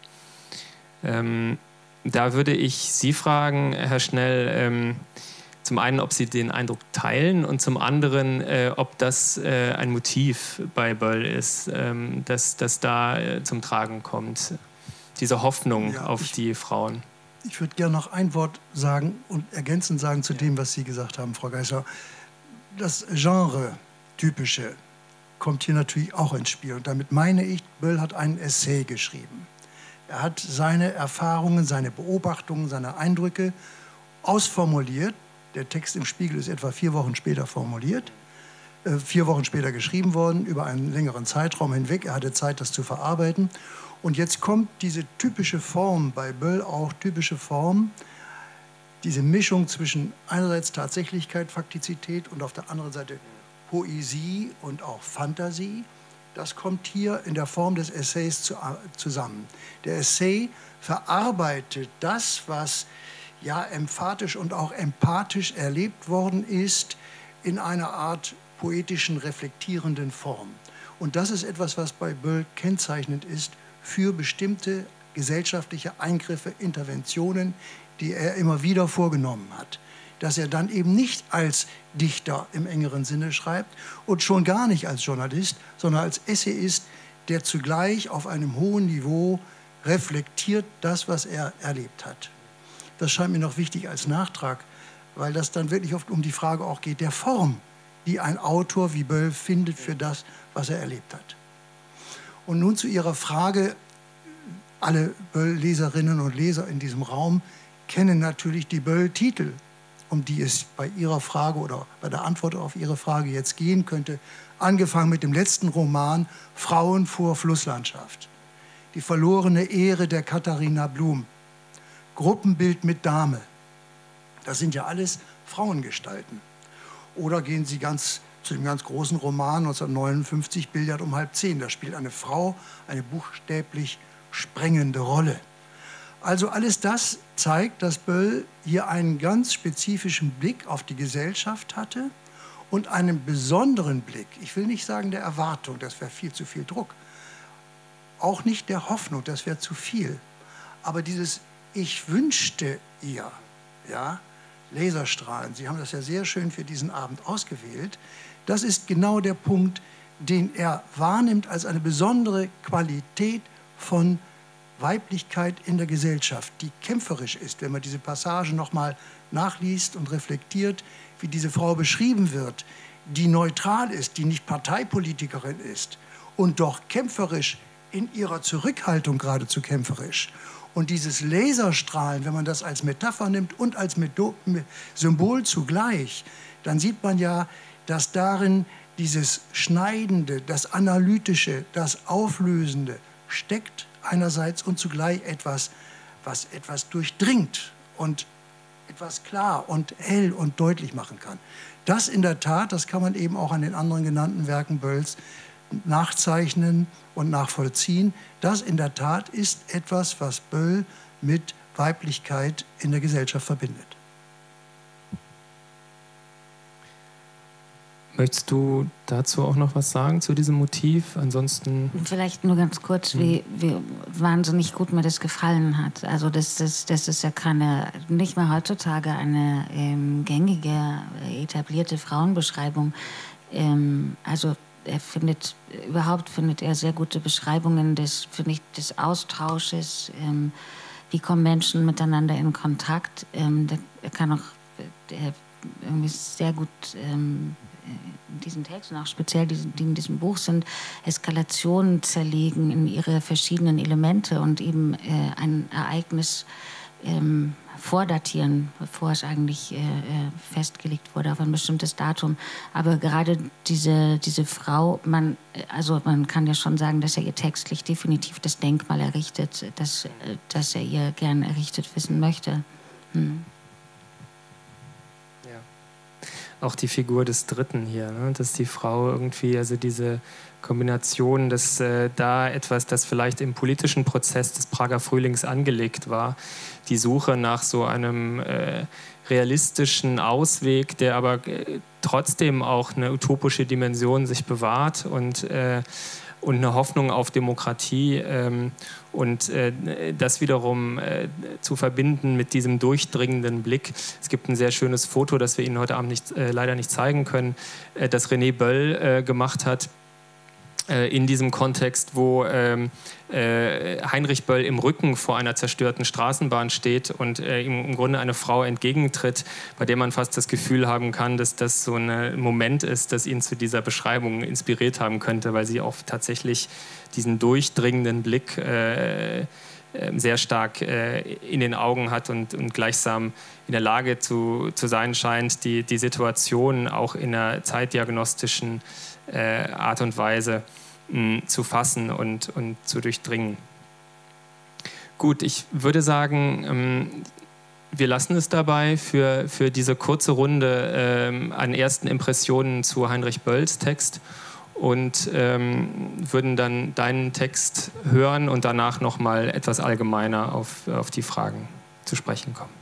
Ähm, da würde ich Sie fragen, Herr Schnell, ähm, zum einen, ob Sie den Eindruck teilen und zum anderen, äh, ob das äh, ein Motiv bei Böll ist, ähm, dass das da äh, zum Tragen kommt, diese Hoffnung ja, auf die Frauen. Ich würde gerne noch ein Wort sagen und ergänzend sagen zu ja. dem, was Sie gesagt haben, Frau Geisler. Das Genre-typische kommt hier natürlich auch ins Spiel. Und damit meine ich, Böll hat einen Essay geschrieben. Er hat seine Erfahrungen, seine Beobachtungen, seine Eindrücke ausformuliert. Der Text im Spiegel ist etwa vier Wochen später formuliert, äh, vier Wochen später geschrieben worden, über einen längeren Zeitraum hinweg. Er hatte Zeit, das zu verarbeiten. Und jetzt kommt diese typische Form, bei Böll auch typische Form, diese Mischung zwischen einerseits Tatsächlichkeit, Faktizität und auf der anderen Seite Poesie und auch Fantasie. Das kommt hier in der Form des Essays zu, zusammen. Der Essay verarbeitet das, was ja emphatisch und auch empathisch erlebt worden ist, in einer Art poetischen, reflektierenden Form. Und das ist etwas, was bei Böll kennzeichnend ist für bestimmte gesellschaftliche Eingriffe, Interventionen, die er immer wieder vorgenommen hat. Dass er dann eben nicht als Dichter im engeren Sinne schreibt und schon gar nicht als Journalist, sondern als Essayist, der zugleich auf einem hohen Niveau reflektiert das, was er erlebt hat. Das scheint mir noch wichtig als Nachtrag, weil das dann wirklich oft um die Frage auch geht, der Form, die ein Autor wie Böll findet für das, was er erlebt hat. Und nun zu Ihrer Frage, alle Böll-Leserinnen und Leser in diesem Raum kennen natürlich die Böll-Titel, um die es bei Ihrer Frage oder bei der Antwort auf Ihre Frage jetzt gehen könnte, angefangen mit dem letzten Roman Frauen vor Flusslandschaft, Die verlorene Ehre der Katharina Blum, Gruppenbild mit Dame. Das sind ja alles Frauengestalten. Oder gehen Sie ganz zu dem ganz großen Roman neunzehnhundertneunundfünfzig, Billard um halb zehn. Da spielt eine Frau eine buchstäblich sprengende Rolle. Also alles das zeigt, dass Böll hier einen ganz spezifischen Blick auf die Gesellschaft hatte und einem besonderen Blick, ich will nicht sagen der Erwartung, das wäre viel zu viel Druck, auch nicht der Hoffnung, das wäre zu viel, aber dieses Ich wünschte ihr, ja, Laserstrahlen, Sie haben das ja sehr schön für diesen Abend ausgewählt, das ist genau der Punkt, den er wahrnimmt als eine besondere Qualität von Weiblichkeit in der Gesellschaft, die kämpferisch ist, wenn man diese Passage nochmal nachliest und reflektiert, wie diese Frau beschrieben wird, die neutral ist, die nicht Parteipolitikerin ist und doch kämpferisch in ihrer Zurückhaltung geradezu kämpferisch. Und dieses Laserstrahlen, wenn man das als Metapher nimmt und als Symbol zugleich, dann sieht man ja, dass darin dieses Schneidende, das Analytische, das Auflösende steckt einerseits und zugleich etwas, was etwas durchdringt und etwas klar und hell und deutlich machen kann. Das in der Tat, das kann man eben auch an den anderen genannten Werken Bölls nachzeichnen und nachvollziehen. Das in der Tat ist etwas, was Böll mit Weiblichkeit in der Gesellschaft verbindet. Möchtest du dazu auch noch was sagen, zu diesem Motiv? Ansonsten... Vielleicht nur ganz kurz, wie, wie wahnsinnig gut mir das gefallen hat. Also das, das, das ist ja keine, nicht mehr heutzutage eine ähm, gängige, etablierte Frauenbeschreibung. Ähm, also er findet, überhaupt findet er sehr gute Beschreibungen des, finde ich, des Austausches. Ähm, wie kommen Menschen miteinander in Kontakt? Ähm, der, er kann auch der, irgendwie sehr gut... Ähm, in diesen Texten, auch speziell die, die in diesem Buch sind, Eskalationen zerlegen in ihre verschiedenen Elemente und eben äh, ein Ereignis ähm, vordatieren, bevor es eigentlich äh, festgelegt wurde auf ein bestimmtes Datum. Aber gerade diese, diese Frau, man, also man kann ja schon sagen, dass er ihr textlich definitiv das Denkmal errichtet, das, das er ihr gern errichtet wissen möchte. Hm. Auch die Figur des Dritten hier, ne? Dass die Frau irgendwie, also diese Kombination, dass äh, da etwas, das vielleicht im politischen Prozess des Prager Frühlings angelegt war, die Suche nach so einem äh, realistischen Ausweg, der aber äh, trotzdem auch eine utopische Dimension sich bewahrt und äh, und eine Hoffnung auf Demokratie ähm, und äh, das wiederum äh, zu verbinden mit diesem durchdringenden Blick. Es gibt ein sehr schönes Foto, das wir Ihnen heute Abend nicht, äh, leider nicht zeigen können, äh, das René Böll äh, gemacht hat, äh, in diesem Kontext, wo ähm, äh, Heinrich Böll im Rücken vor einer zerstörten Straßenbahn steht und äh, ihm im Grunde eine Frau entgegentritt, bei der man fast das Gefühl haben kann, dass das so ein Moment ist, das ihn zu dieser Beschreibung inspiriert haben könnte, weil sie auch tatsächlich diesen durchdringenden Blick äh, sehr stark äh, in den Augen hat und, und gleichsam in der Lage zu, zu sein scheint, die, die Situation auch in einer zeitdiagnostischen äh, Art und Weise mh, zu fassen und, und zu durchdringen. Gut, ich würde sagen, ähm, wir lassen es dabei für, für diese kurze Runde ähm, an ersten Impressionen zu Heinrich Bölls Text und ähm, würden dann deinen Text hören und danach noch mal etwas allgemeiner auf, auf die Fragen zu sprechen kommen.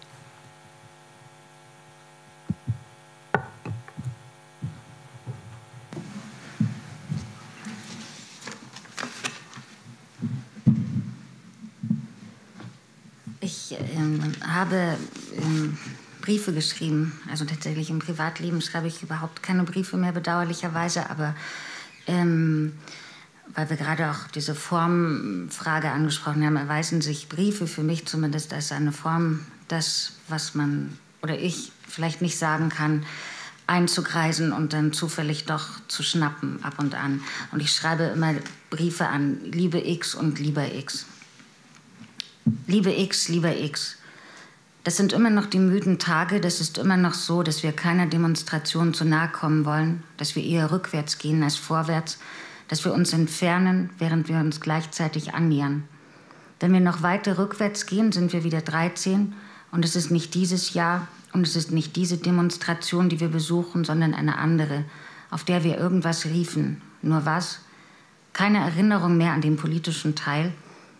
Ich ähm, habe ähm, Briefe geschrieben, also tatsächlich im Privatleben schreibe ich überhaupt keine Briefe mehr, bedauerlicherweise, aber Ähm, weil wir gerade auch diese Formfrage angesprochen haben, erweisen sich Briefe für mich zumindest als eine Form, das, was man oder ich vielleicht nicht sagen kann, einzugreisen und dann zufällig doch zu schnappen ab und an. Und ich schreibe immer Briefe an Liebe X und Lieber X. Liebe X, lieber X. Das sind immer noch die müden Tage, das ist immer noch so, dass wir keiner Demonstration zu nahe kommen wollen, dass wir eher rückwärts gehen als vorwärts, dass wir uns entfernen, während wir uns gleichzeitig annähern. Wenn wir noch weiter rückwärts gehen, sind wir wieder dreizehn und es ist nicht dieses Jahr und es ist nicht diese Demonstration, die wir besuchen, sondern eine andere, auf der wir irgendwas riefen. Nur was? Keine Erinnerung mehr an den politischen Teil,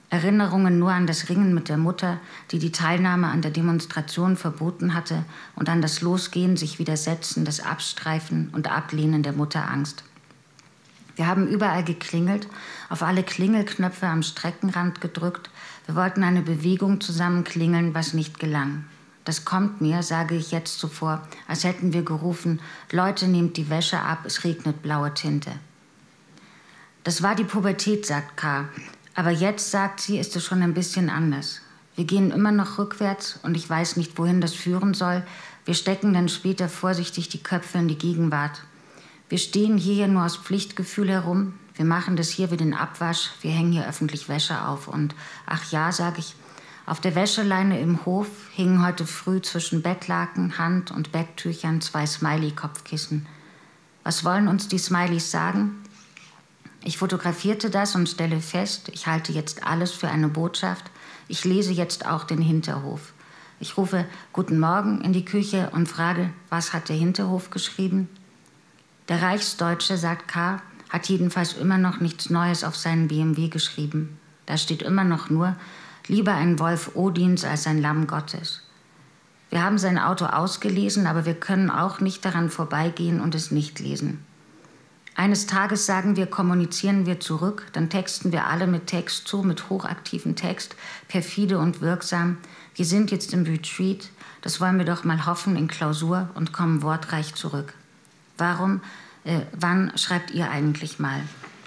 Erinnerungen nur an das Ringen mit der Mutter, die die Teilnahme an der Demonstration verboten hatte, und an das Losgehen, sich widersetzen, das Abstreifen und Ablehnen der Mutterangst. Wir haben überall geklingelt, auf alle Klingelknöpfe am Streckenrand gedrückt. Wir wollten eine Bewegung zusammenklingeln, was nicht gelang. Das kommt mir, sage ich jetzt so vor, als hätten wir gerufen: Leute, nehmt die Wäsche ab, es regnet blaue Tinte. Das war die Pubertät, sagt K. Aber jetzt, sagt sie, ist es schon ein bisschen anders. Wir gehen immer noch rückwärts und ich weiß nicht, wohin das führen soll. Wir stecken dann später vorsichtig die Köpfe in die Gegenwart. Wir stehen hier nur aus Pflichtgefühl herum. Wir machen das hier wie den Abwasch. Wir hängen hier öffentlich Wäsche auf. Und ach ja, sage ich, auf der Wäscheleine im Hof hingen heute früh zwischen Bettlaken, Hand- und Betttüchern zwei Smiley-Kopfkissen. Was wollen uns die Smileys sagen? Ich fotografierte das und stelle fest, ich halte jetzt alles für eine Botschaft. Ich lese jetzt auch den Hinterhof. Ich rufe Guten Morgen in die Küche und frage, was hat der Hinterhof geschrieben? Der Reichsdeutsche, sagt K., hat jedenfalls immer noch nichts Neues auf seinen B M W geschrieben. Da steht immer noch nur, lieber ein Wolf Odins als ein Lamm Gottes. Wir haben sein Auto ausgelesen, aber wir können auch nicht daran vorbeigehen und es nicht lesen. Eines Tages, sagen wir, kommunizieren wir zurück, dann texten wir alle mit Text zu, mit hochaktivem Text, perfide und wirksam. Wir sind jetzt im Retreat, das wollen wir doch mal hoffen in Klausur, und kommen wortreich zurück. Warum, äh, wann schreibt ihr eigentlich mal?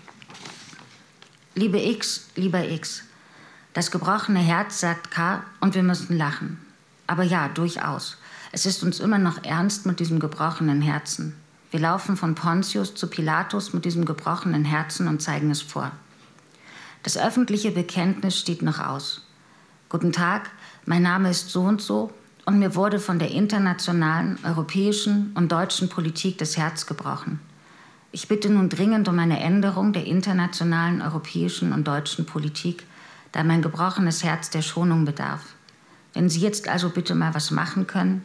Liebe X, lieber X, das gebrochene Herz, sagt K., und wir müssen lachen. Aber ja, durchaus. Es ist uns immer noch ernst mit diesem gebrochenen Herzen. Wir laufen von Pontius zu Pilatus mit diesem gebrochenen Herzen und zeigen es vor. Das öffentliche Bekenntnis steht noch aus. Guten Tag, mein Name ist so und so und mir wurde von der internationalen, europäischen und deutschen Politik das Herz gebrochen. Ich bitte nun dringend um eine Änderung der internationalen, europäischen und deutschen Politik, da mein gebrochenes Herz der Schonung bedarf. Wenn Sie jetzt also bitte mal was machen können.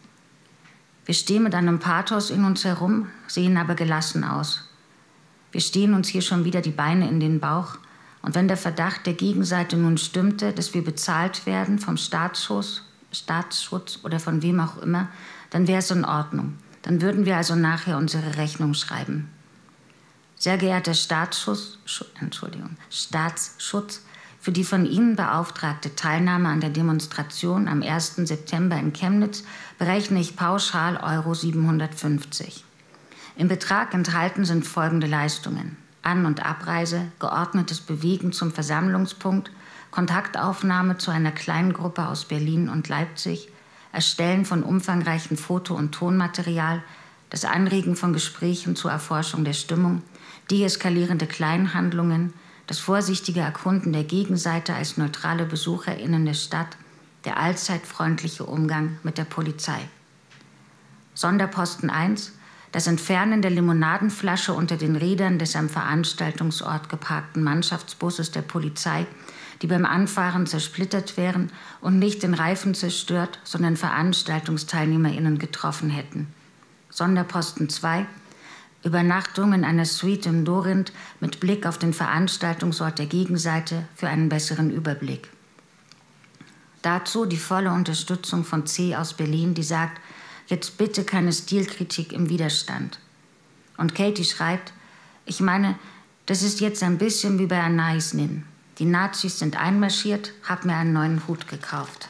Wir stehen mit einem Pathos in uns herum, sehen aber gelassen aus. Wir stehen uns hier schon wieder die Beine in den Bauch. Und wenn der Verdacht der Gegenseite nun stimmte, dass wir bezahlt werden vom Staatsschutz, Staatsschutz oder von wem auch immer, dann wäre es in Ordnung. Dann würden wir also nachher unsere Rechnung schreiben. Sehr geehrter Staatsschutz, Entschuldigung, Staatsschutz, für die von Ihnen beauftragte Teilnahme an der Demonstration am ersten September in Chemnitz berechne ich pauschal Euro siebenhundertfünfzig. Im Betrag enthalten sind folgende Leistungen: An- und Abreise, geordnetes Bewegen zum Versammlungspunkt, Kontaktaufnahme zu einer kleinen Gruppe aus Berlin und Leipzig, Erstellen von umfangreichem Foto- und Tonmaterial, das Anregen von Gesprächen zur Erforschung der Stimmung, deeskalierende Kleinhandlungen, das vorsichtige Erkunden der Gegenseite als neutrale BesucherInnen der Stadt, der allzeit freundliche Umgang mit der Polizei. Sonderposten eins, das Entfernen der Limonadenflasche unter den Rädern des am Veranstaltungsort geparkten Mannschaftsbusses der Polizei, die beim Anfahren zersplittert wären und nicht den Reifen zerstört, sondern VeranstaltungsteilnehmerInnen getroffen hätten. Sonderposten zwei, Übernachtung in einer Suite im Dorinth mit Blick auf den Veranstaltungsort der Gegenseite für einen besseren Überblick. Dazu die volle Unterstützung von C aus Berlin, die sagt, jetzt bitte keine Stilkritik im Widerstand. Und Katie schreibt, ich meine, das ist jetzt ein bisschen wie bei Anais Nin. Die Nazis sind einmarschiert, hab mir einen neuen Hut gekauft.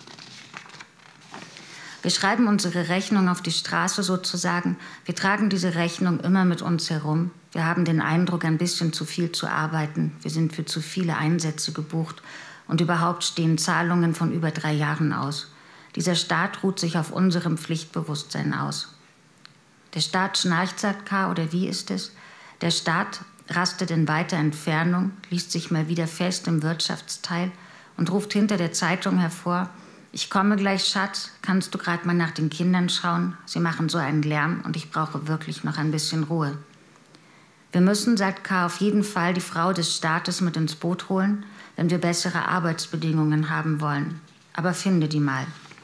Wir schreiben unsere Rechnung auf die Straße sozusagen. Wir tragen diese Rechnung immer mit uns herum. Wir haben den Eindruck, ein bisschen zu viel zu arbeiten. Wir sind für zu viele Einsätze gebucht. Und überhaupt stehen Zahlungen von über drei Jahren aus. Dieser Staat ruht sich auf unserem Pflichtbewusstsein aus. Der Staat schnarcht, sagt K., oder wie ist es? Der Staat rastet in weiter Entfernung, liest sich mal wieder fest im Wirtschaftsteil und ruft hinter der Zeitung hervor, ich komme gleich, Schatz, kannst du gerade mal nach den Kindern schauen? Sie machen so einen Lärm und ich brauche wirklich noch ein bisschen Ruhe. Wir müssen, sagt K., auf jeden Fall die Frau des Staates mit ins Boot holen, wenn wir bessere Arbeitsbedingungen haben wollen. Aber finde die mal.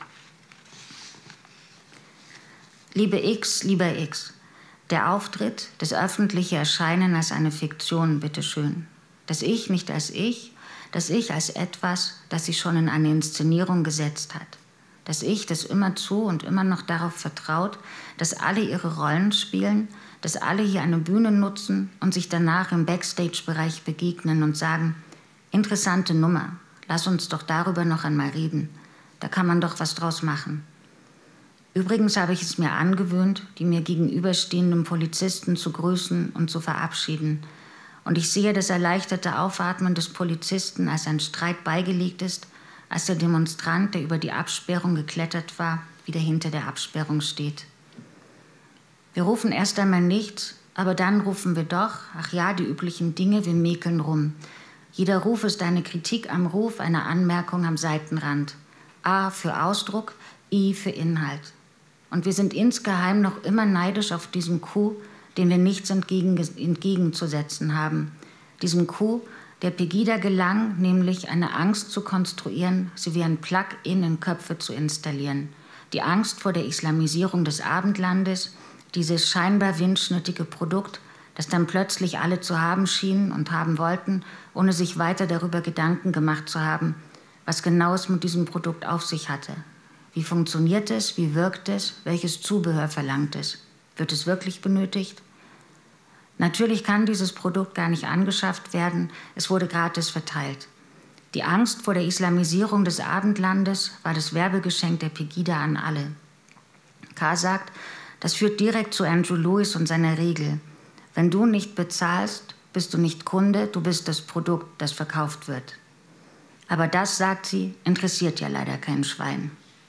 Liebe X, lieber X, der Auftritt, das öffentliche Erscheinen als eine Fiktion, bitteschön. Das Ich nicht als Ich, Das Ich als etwas, das sich schon in eine Inszenierung gesetzt hat. Das Ich, das immerzu und immer noch darauf vertraut, dass alle ihre Rollen spielen, dass alle hier eine Bühne nutzen und sich danach im Backstage-Bereich begegnen und sagen, interessante Nummer, lass uns doch darüber noch einmal reden. Da kann man doch was draus machen. Übrigens habe ich es mir angewöhnt, die mir gegenüberstehenden Polizisten zu grüßen und zu verabschieden. Und ich sehe das erleichterte Aufatmen des Polizisten, als ein Streit beigelegt ist, als der Demonstrant, der über die Absperrung geklettert war, wieder hinter der Absperrung steht. Wir rufen erst einmal nichts, aber dann rufen wir doch, ach ja, die üblichen Dinge, wir mäkeln rum. Jeder Ruf ist eine Kritik am Ruf, eine Anmerkung am Seitenrand. A für Ausdruck, I für Inhalt. Und wir sind insgeheim noch immer neidisch auf diesen Coup, dem wir nichts entgegen, entgegenzusetzen haben. Diesem Coup, der Pegida gelang, nämlich eine Angst zu konstruieren, sie wie ein Plug-in in Köpfe zu installieren. Die Angst vor der Islamisierung des Abendlandes, dieses scheinbar windschnittige Produkt, das dann plötzlich alle zu haben schienen und haben wollten, ohne sich weiter darüber Gedanken gemacht zu haben, was genau es mit diesem Produkt auf sich hatte. Wie funktioniert es, wie wirkt es, welches Zubehör verlangt es? Wird es wirklich benötigt? Natürlich kann dieses Produkt gar nicht angeschafft werden, es wurde gratis verteilt. Die Angst vor der Islamisierung des Abendlandes war das Werbegeschenk der Pegida an alle. K. sagt, das führt direkt zu Andrew Lewis und seiner Regel. Wenn du nicht bezahlst, bist du nicht Kunde, du bist das Produkt, das verkauft wird. Aber das, sagt sie, interessiert ja leider kein Schwein.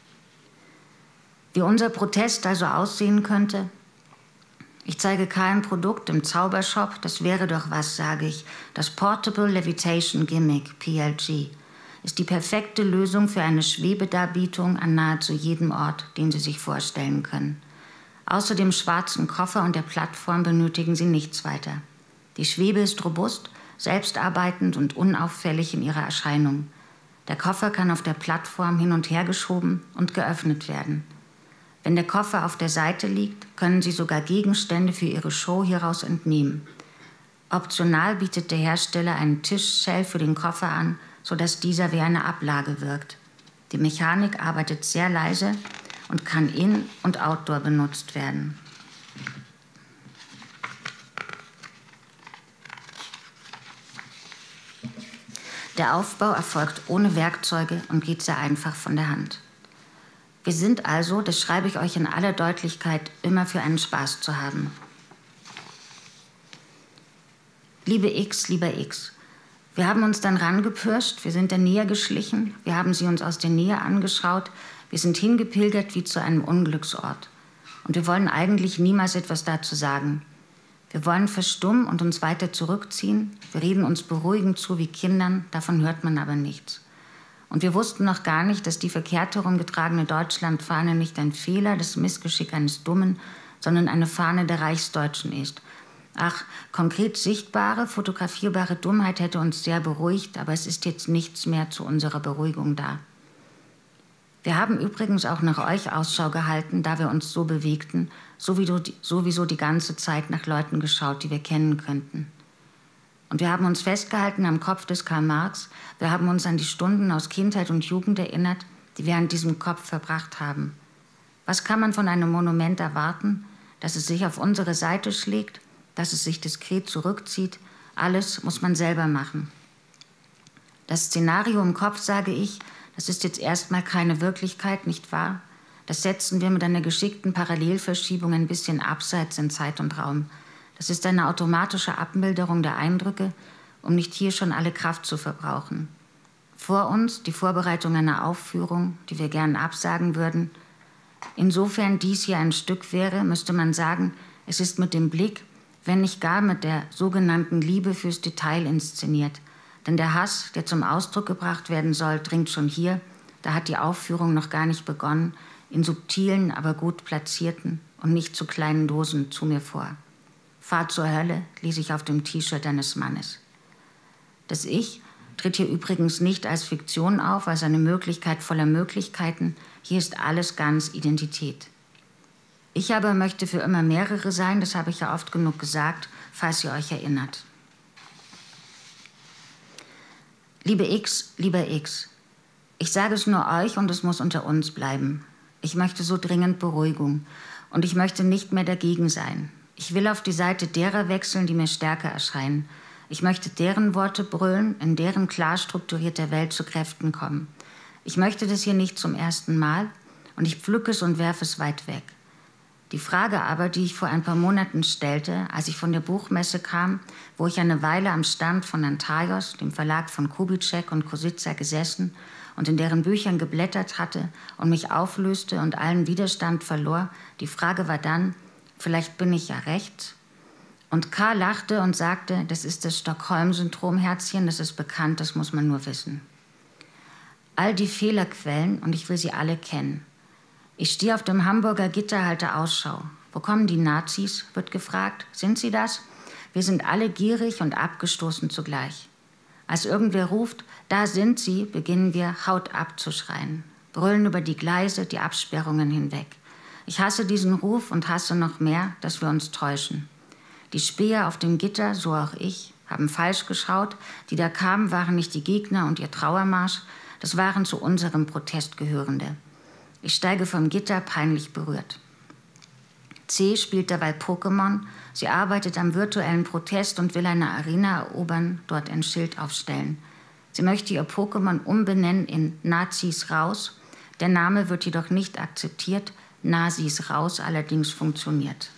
Wie unser Protest also aussehen könnte? Ich zeige kein Produkt im Zaubershop, das wäre doch was, sage ich. Das Portable Levitation Gimmick, P L G, ist die perfekte Lösung für eine Schwebedarbietung an nahezu jedem Ort, den Sie sich vorstellen können. Außer dem schwarzen Koffer und der Plattform benötigen Sie nichts weiter. Die Schwebe ist robust, selbstarbeitend und unauffällig in ihrer Erscheinung. Der Koffer kann auf der Plattform hin und her geschoben und geöffnet werden. Wenn der Koffer auf der Seite liegt, können Sie sogar Gegenstände für Ihre Show hieraus entnehmen. Optional bietet der Hersteller einen Tischshell für den Koffer an, sodass dieser wie eine Ablage wirkt. Die Mechanik arbeitet sehr leise und kann in- und outdoor benutzt werden. Der Aufbau erfolgt ohne Werkzeuge und geht sehr einfach von der Hand. Wir sind also, das schreibe ich euch in aller Deutlichkeit, immer für einen Spaß zu haben. Liebe X, lieber X, wir haben uns dann rangepirscht, wir sind dann näher geschlichen, wir haben sie uns aus der Nähe angeschaut, wir sind hingepilgert wie zu einem Unglücksort. Und wir wollen eigentlich niemals etwas dazu sagen. Wir wollen verstummen und uns weiter zurückziehen, wir reden uns beruhigend zu wie Kindern, davon hört man aber nichts. Und wir wussten noch gar nicht, dass die verkehrt herumgetragene Deutschlandfahne nicht ein Fehler, das Missgeschick eines Dummen, sondern eine Fahne der Reichsdeutschen ist. Ach, konkret sichtbare, fotografierbare Dummheit hätte uns sehr beruhigt, aber es ist jetzt nichts mehr zu unserer Beruhigung da. Wir haben übrigens auch nach euch Ausschau gehalten, da wir uns so bewegten, sowieso die ganze Zeit nach Leuten geschaut, die wir kennen könnten. Und wir haben uns festgehalten am Kopf des Karl Marx, wir haben uns an die Stunden aus Kindheit und Jugend erinnert, die wir an diesem Kopf verbracht haben. Was kann man von einem Monument erwarten? Dass es sich auf unsere Seite schlägt, dass es sich diskret zurückzieht, alles muss man selber machen. Das Szenario im Kopf, sage ich, das ist jetzt erstmal keine Wirklichkeit, nicht wahr? Das setzen wir mit einer geschickten Parallelverschiebung ein bisschen abseits in Zeit und Raum. Das ist eine automatische Abmilderung der Eindrücke, um nicht hier schon alle Kraft zu verbrauchen. Vor uns die Vorbereitung einer Aufführung, die wir gern absagen würden. Insofern dies hier ein Stück wäre, müsste man sagen, es ist mit dem Blick, wenn nicht gar mit der sogenannten Liebe fürs Detail inszeniert. Denn der Hass, der zum Ausdruck gebracht werden soll, dringt schon hier, da hat die Aufführung noch gar nicht begonnen, in subtilen, aber gut platzierten und nicht zu kleinen Dosen zu mir vor. Fahr zur Hölle, lese ich auf dem T-Shirt eines Mannes. Das Ich tritt hier übrigens nicht als Fiktion auf, als eine Möglichkeit voller Möglichkeiten. Hier ist alles ganz Identität. Ich aber möchte für immer mehrere sein, das habe ich ja oft genug gesagt, falls ihr euch erinnert. Liebe X, lieber X, ich sage es nur euch und es muss unter uns bleiben. Ich möchte so dringend Beruhigung und ich möchte nicht mehr dagegen sein. Ich will auf die Seite derer wechseln, die mir stärker erscheinen. Ich möchte deren Worte brüllen, in deren klar strukturierter Welt zu Kräften kommen. Ich möchte das hier nicht zum ersten Mal und ich pflücke es und werfe es weit weg. Die Frage aber, die ich vor ein paar Monaten stellte, als ich von der Buchmesse kam, wo ich eine Weile am Stand von Antaios, dem Verlag von Kubitschek und Kosytsa, gesessen und in deren Büchern geblättert hatte und mich auflöste und allen Widerstand verlor, die Frage war dann, vielleicht bin ich ja recht. Und K. lachte und sagte, das ist das Stockholm-Syndrom, Herzchen, das ist bekannt, das muss man nur wissen. All die Fehlerquellen, und ich will sie alle kennen. Ich stehe auf dem Hamburger Gitter, halte Ausschau. Wo kommen die Nazis, wird gefragt. Sind sie das? Wir sind alle gierig und abgestoßen zugleich. Als irgendwer ruft, da sind sie, beginnen wir Haut ab zu schreien. Brüllen über die Gleise, die Absperrungen hinweg. Ich hasse diesen Ruf und hasse noch mehr, dass wir uns täuschen. Die Späher auf dem Gitter, so auch ich, haben falsch geschaut. Die da kamen, waren nicht die Gegner und ihr Trauermarsch. Das waren zu unserem Protest Gehörende. Ich steige vom Gitter, peinlich berührt. C. spielt dabei Pokémon. Sie arbeitet am virtuellen Protest und will eine Arena erobern, dort ein Schild aufstellen. Sie möchte ihr Pokémon umbenennen in Nazis raus. Der Name wird jedoch nicht akzeptiert. Nazis raus allerdings funktioniert.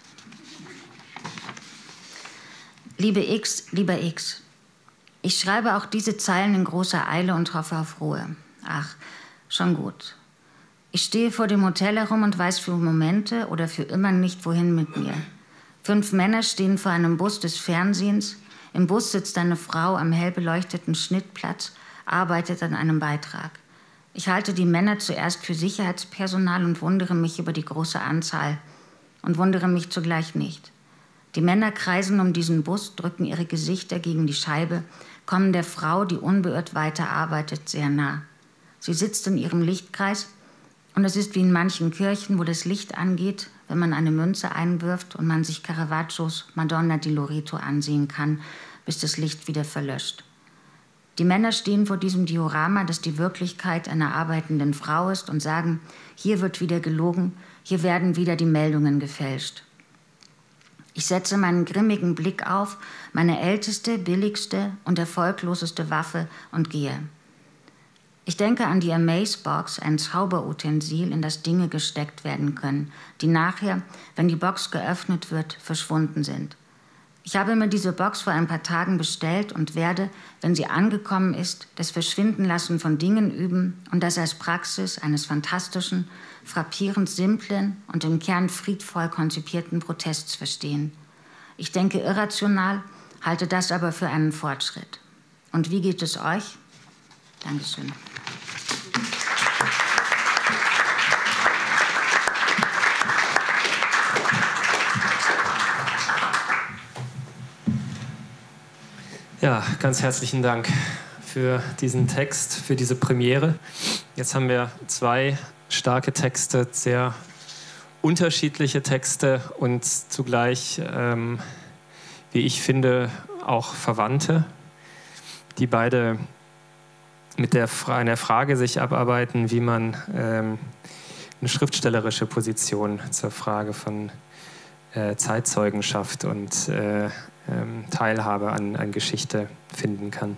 Liebe X, lieber X, ich schreibe auch diese Zeilen in großer Eile und hoffe auf Ruhe. Ach, schon gut. Ich stehe vor dem Hotel herum und weiß für Momente oder für immer nicht, wohin mit mir. Fünf Männer stehen vor einem Bus des Fernsehens. Im Bus sitzt eine Frau am hell beleuchteten Schnittplatz, arbeitet an einem Beitrag. Ich halte die Männer zuerst für Sicherheitspersonal und wundere mich über die große Anzahl und wundere mich zugleich nicht. Die Männer kreisen um diesen Bus, drücken ihre Gesichter gegen die Scheibe, kommen der Frau, die unbeirrt weiterarbeitet, sehr nah. Sie sitzt in ihrem Lichtkreis und es ist wie in manchen Kirchen, wo das Licht angeht, wenn man eine Münze einwirft und man sich Caravaggios Madonna di Loreto ansehen kann, bis das Licht wieder verlöscht. Die Männer stehen vor diesem Diorama, das die Wirklichkeit einer arbeitenden Frau ist, und sagen, hier wird wieder gelogen, hier werden wieder die Meldungen gefälscht. Ich setze meinen grimmigen Blick auf, meine älteste, billigste und erfolgloseste Waffe und gehe. Ich denke an die Amaze-Box, ein Zauberutensil, in das Dinge gesteckt werden können, die nachher, wenn die Box geöffnet wird, verschwunden sind. Ich habe mir diese Box vor ein paar Tagen bestellt und werde, wenn sie angekommen ist, das Verschwindenlassen von Dingen üben und das als Praxis eines fantastischen, frappierend simplen und im Kern friedvoll konzipierten Protests verstehen. Ich denke irrational, halte das aber für einen Fortschritt. Und wie geht es euch? Dankeschön. Ja, ganz herzlichen Dank für diesen Text, für diese Premiere. Jetzt haben wir zwei starke Texte, sehr unterschiedliche Texte und zugleich, ähm, wie ich finde, auch Verwandte, die beide mit der Fra- einer Frage sich abarbeiten, wie man ähm, eine schriftstellerische Position zur Frage von äh, Zeitzeugenschaft und äh, ähm, Teilhabe an, an Geschichte finden kann.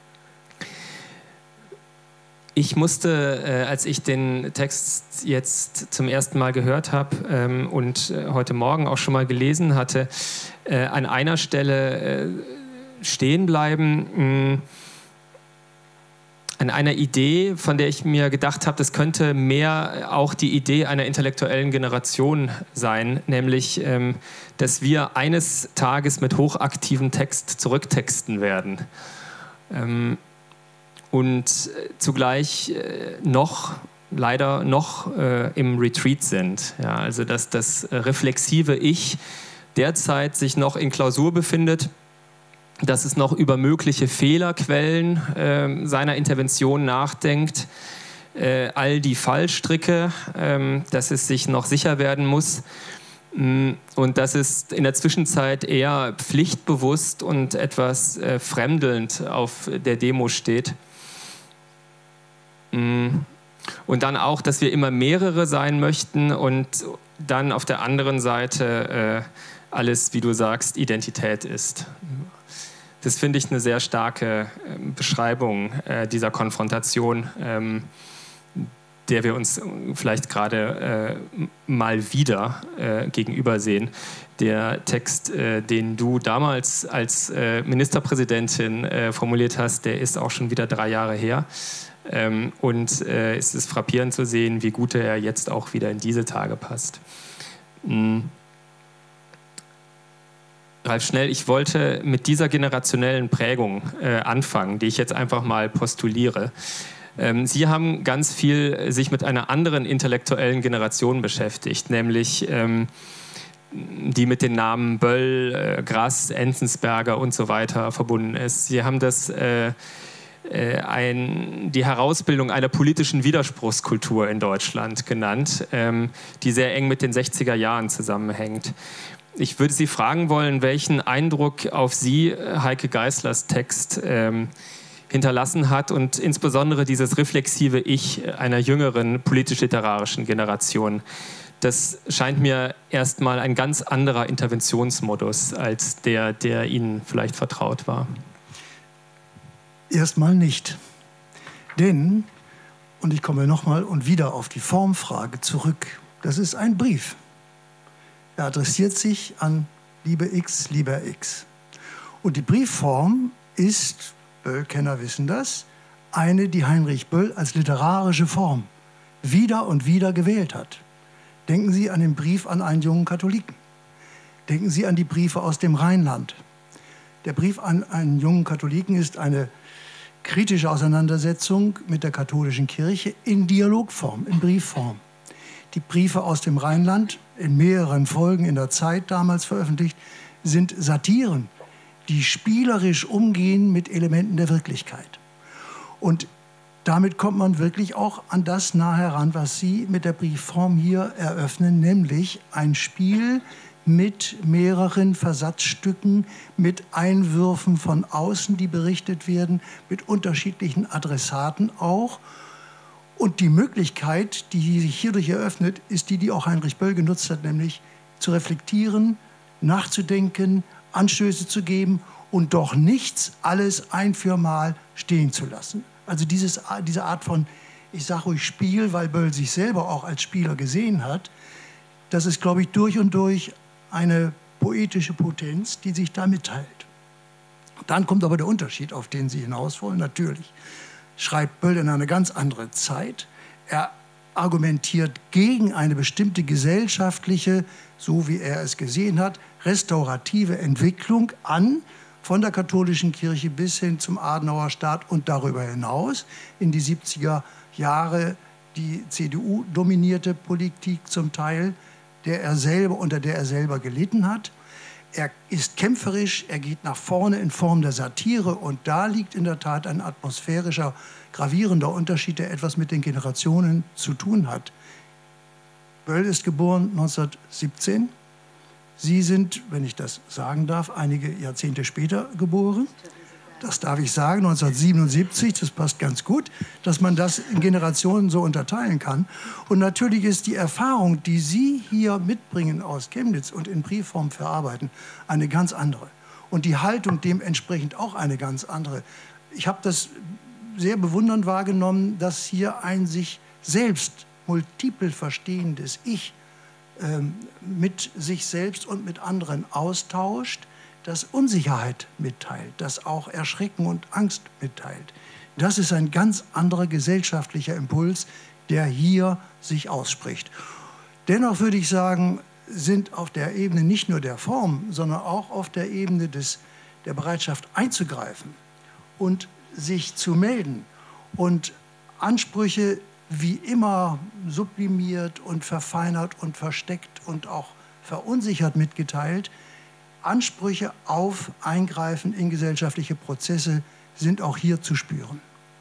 Ich musste, äh, als ich den Text jetzt zum ersten Mal gehört habe ähm, und äh, heute Morgen auch schon mal gelesen hatte, äh, an einer Stelle äh, stehen bleiben, mh, an einer Idee, von der ich mir gedacht habe, das könnte mehr auch die Idee einer intellektuellen Generation sein, nämlich, ähm, dass wir eines Tages mit hochaktivem Text zurücktexten werden. Ähm, und zugleich äh, noch, leider noch äh, im Retreat sind. Ja, also dass das reflexive Ich derzeit sich noch in Klausur befindet, dass es noch über mögliche Fehlerquellen äh, seiner Intervention nachdenkt, äh, all die Fallstricke, äh, dass es sich noch sicher werden muss mh, und dass es in der Zwischenzeit eher pflichtbewusst und etwas äh, fremdelnd auf der Demo steht. Und dann auch, dass wir immer mehrere sein möchten und dann auf der anderen Seite äh, alles, wie du sagst, Identität ist. Das finde ich eine sehr starke äh, Beschreibung äh, dieser Konfrontation, ähm, der wir uns vielleicht gerade äh, mal wieder äh, gegenübersehen. Der Text, äh, den du damals als äh, Ministerpräsidentin äh, formuliert hast, der ist auch schon wieder drei Jahre her. Ähm, und äh, es ist frappierend zu sehen, wie gut er jetzt auch wieder in diese Tage passt. Mhm. Ralf Schnell, ich wollte mit dieser generationellen Prägung äh, anfangen, die ich jetzt einfach mal postuliere. Ähm, Sie haben ganz viel sich mit einer anderen intellektuellen Generation beschäftigt, nämlich ähm, die mit den Namen Böll, äh, Grass, Enzensberger und so weiter verbunden ist. Sie haben das äh, äh, ein, die Herausbildung einer politischen Widerspruchskultur in Deutschland genannt, ähm, die sehr eng mit den sechziger Jahren zusammenhängt. Ich würde Sie fragen wollen, welchen Eindruck auf Sie Heike Geißlers Text ähm, hinterlassen hat und insbesondere dieses reflexive Ich einer jüngeren politisch-literarischen Generation. Das scheint mir erstmal ein ganz anderer Interventionsmodus als der, der Ihnen vielleicht vertraut war. Erstmal nicht. Denn, und ich komme nochmal und wieder auf die Formfrage zurück, das ist ein Brief. Er adressiert sich an liebe X, lieber X. Und die Briefform ist, Böll-Kenner wissen das, eine, die Heinrich Böll als literarische Form wieder und wieder gewählt hat. Denken Sie an den Brief an einen jungen Katholiken. Denken Sie an die Briefe aus dem Rheinland. Der Brief an einen jungen Katholiken ist eine kritische Auseinandersetzung mit der katholischen Kirche in Dialogform, in Briefform. Die Briefe aus dem Rheinland, in mehreren Folgen in der Zeit damals veröffentlicht, sind Satiren, die spielerisch umgehen mit Elementen der Wirklichkeit. Und damit kommt man wirklich auch an das nah heran, was Sie mit der Briefform hier eröffnen, nämlich ein Spiel mit mehreren Versatzstücken, mit Einwürfen von außen, die berichtet werden, mit unterschiedlichen Adressaten auch. Und die Möglichkeit, die sich hierdurch eröffnet, ist die, die auch Heinrich Böll genutzt hat, nämlich zu reflektieren, nachzudenken, Anstöße zu geben und doch nichts alles ein für mal stehen zu lassen. Also dieses, diese Art von, ich sage ruhig Spiel, weil Böll sich selber auch als Spieler gesehen hat, das ist, glaube ich, durch und durch eine poetische Potenz, die sich da mitteilt. Dann kommt aber der Unterschied, auf den Sie hinaus wollen, natürlich. Schreibt Böll in eine ganz andere Zeit. Er argumentiert gegen eine bestimmte gesellschaftliche, so wie er es gesehen hat, restaurative Entwicklung an, von der katholischen Kirche bis hin zum Adenauer Staat und darüber hinaus in die siebziger Jahre die C D U-dominierte Politik zum Teil, der er selber, unter der er selber gelitten hat. Er ist kämpferisch, er geht nach vorne in Form der Satire und da liegt in der Tat ein atmosphärischer, gravierender Unterschied, der etwas mit den Generationen zu tun hat. Böll ist geboren neunzehnhundertsiebzehn. Sie sind, wenn ich das sagen darf, einige Jahrzehnte später geboren. Das darf ich sagen, neunzehnhundertsiebenundsiebzig, das passt ganz gut, dass man das in Generationen so unterteilen kann. Und natürlich ist die Erfahrung, die Sie hier mitbringen aus Chemnitz und in Briefform verarbeiten, eine ganz andere. Und die Haltung dementsprechend auch eine ganz andere. Ich habe das sehr bewundernd wahrgenommen, dass hier ein sich selbst multiple verstehendes Ich ähm, mit sich selbst und mit anderen austauscht, das Unsicherheit mitteilt, das auch Erschrecken und Angst mitteilt. Das ist ein ganz anderer gesellschaftlicher Impuls, der hier sich ausspricht. Dennoch würde ich sagen, sind auf der Ebene nicht nur der Form, sondern auch auf der Ebene des, der Bereitschaft einzugreifen und sich zu melden und Ansprüche wie immer sublimiert und verfeinert und versteckt und auch verunsichert mitgeteilt. Ansprüche auf Eingreifen in gesellschaftliche Prozesse sind auch hier zu spüren.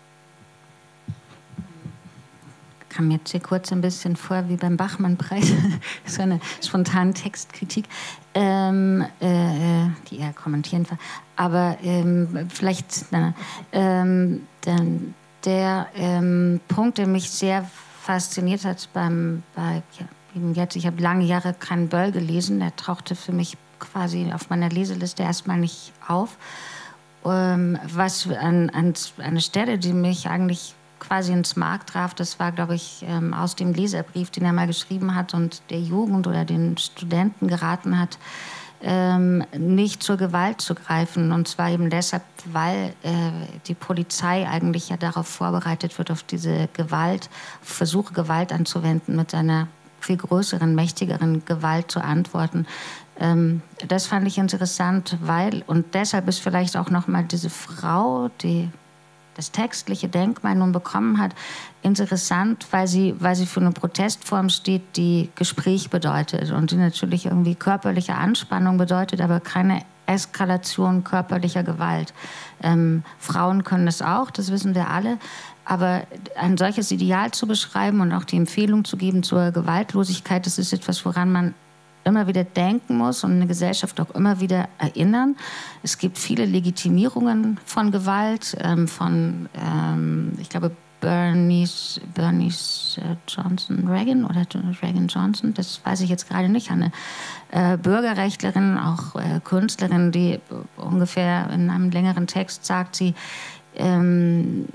Ich kam jetzt hier kurz ein bisschen vor wie beim Bachmann-Preis, so eine spontane Textkritik, ähm, äh, die eher kommentieren war. Aber ähm, vielleicht, na, ähm, dann der ähm, Punkt, der mich sehr fasziniert hat beim, bei, ja, jetzt, ich habe lange Jahre keinen Böll gelesen, der tauchte für mich quasi auf meiner Leseliste erstmal nicht auf. Ähm, was an, an eine Stelle, die mich eigentlich quasi ins Mark traf, das war, glaube ich, ähm, aus dem Leserbrief, den er mal geschrieben hat und der Jugend oder den Studenten geraten hat, ähm, nicht zur Gewalt zu greifen. Und zwar eben deshalb, weil äh, die Polizei eigentlich ja darauf vorbereitet wird, auf diese Gewalt, Versuche, Gewalt anzuwenden, mit einer viel größeren, mächtigeren Gewalt zu antworten. Ähm, das fand ich interessant, weil, und deshalb ist vielleicht auch nochmal diese Frau, die das textliche Denkmal nun bekommen hat, interessant, weil sie, weil sie für eine Protestform steht, die Gespräch bedeutet und die natürlich irgendwie körperliche Anspannung bedeutet, aber keine Eskalation körperlicher Gewalt. Ähm, Frauen können das auch, das wissen wir alle, aber ein solches Ideal zu beschreiben und auch die Empfehlung zu geben zur Gewaltlosigkeit, das ist etwas, woran man immer wieder denken muss und eine Gesellschaft auch immer wieder erinnern. Es gibt viele Legitimierungen von Gewalt, ähm, von, ähm, ich glaube, Bernice, Bernice äh, Johnson Reagan oder Reagan Johnson, das weiß ich jetzt gerade nicht, eine äh, Bürgerrechtlerin, auch äh, Künstlerin, die ungefähr in einem längeren Text sagt, sie, ähm,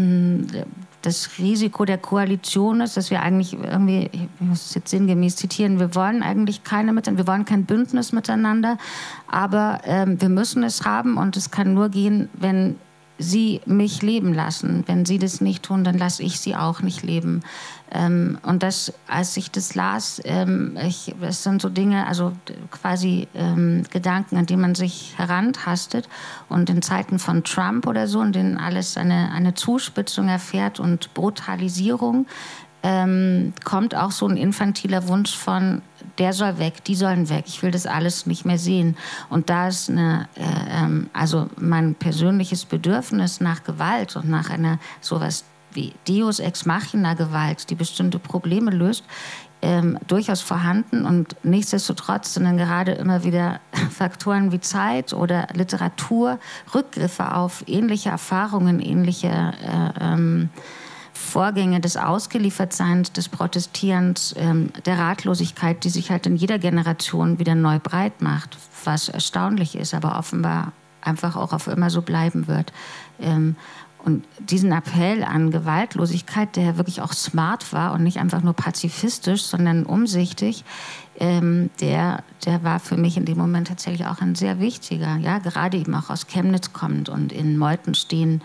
das Risiko der Koalition ist, dass wir eigentlich irgendwie, ich muss es jetzt sinngemäß zitieren, wir wollen eigentlich keine miteinander, wir wollen kein Bündnis miteinander, aber ähm, wir müssen es haben und es kann nur gehen, wenn sie mich leben lassen. Wenn sie das nicht tun, dann lasse ich sie auch nicht leben. Ähm, und das, als ich das las, ähm, ich, es sind so Dinge, also quasi ähm, Gedanken, an die man sich herantastet. Und in Zeiten von Trump oder so, in denen alles eine, eine Zuspitzung erfährt und Brutalisierung, ähm, kommt auch so ein infantiler Wunsch von, der soll weg, die sollen weg, ich will das alles nicht mehr sehen. Und da ist eine, äh, ähm, also mein persönliches Bedürfnis nach Gewalt und nach einer sowas wie Deus ex machina Gewalt, die bestimmte Probleme löst, ähm, durchaus vorhanden. Und nichtsdestotrotz sind dann gerade immer wieder Faktoren wie Zeit oder Literatur, Rückgriffe auf ähnliche Erfahrungen, ähnliche äh, ähm, Vorgänge des Ausgeliefertseins, des Protestierens, ähm, der Ratlosigkeit, die sich halt in jeder Generation wieder neu breit macht, was erstaunlich ist, aber offenbar einfach auch auf immer so bleiben wird. Ähm, und diesen Appell an Gewaltlosigkeit, der wirklich auch smart war und nicht einfach nur pazifistisch, sondern umsichtig, ähm, der, der war für mich in dem Moment tatsächlich auch ein sehr wichtiger, ja, gerade eben auch aus Chemnitz kommend und in Meuthen stehen,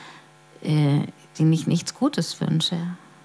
äh, denen ich nichts Gutes wünsche.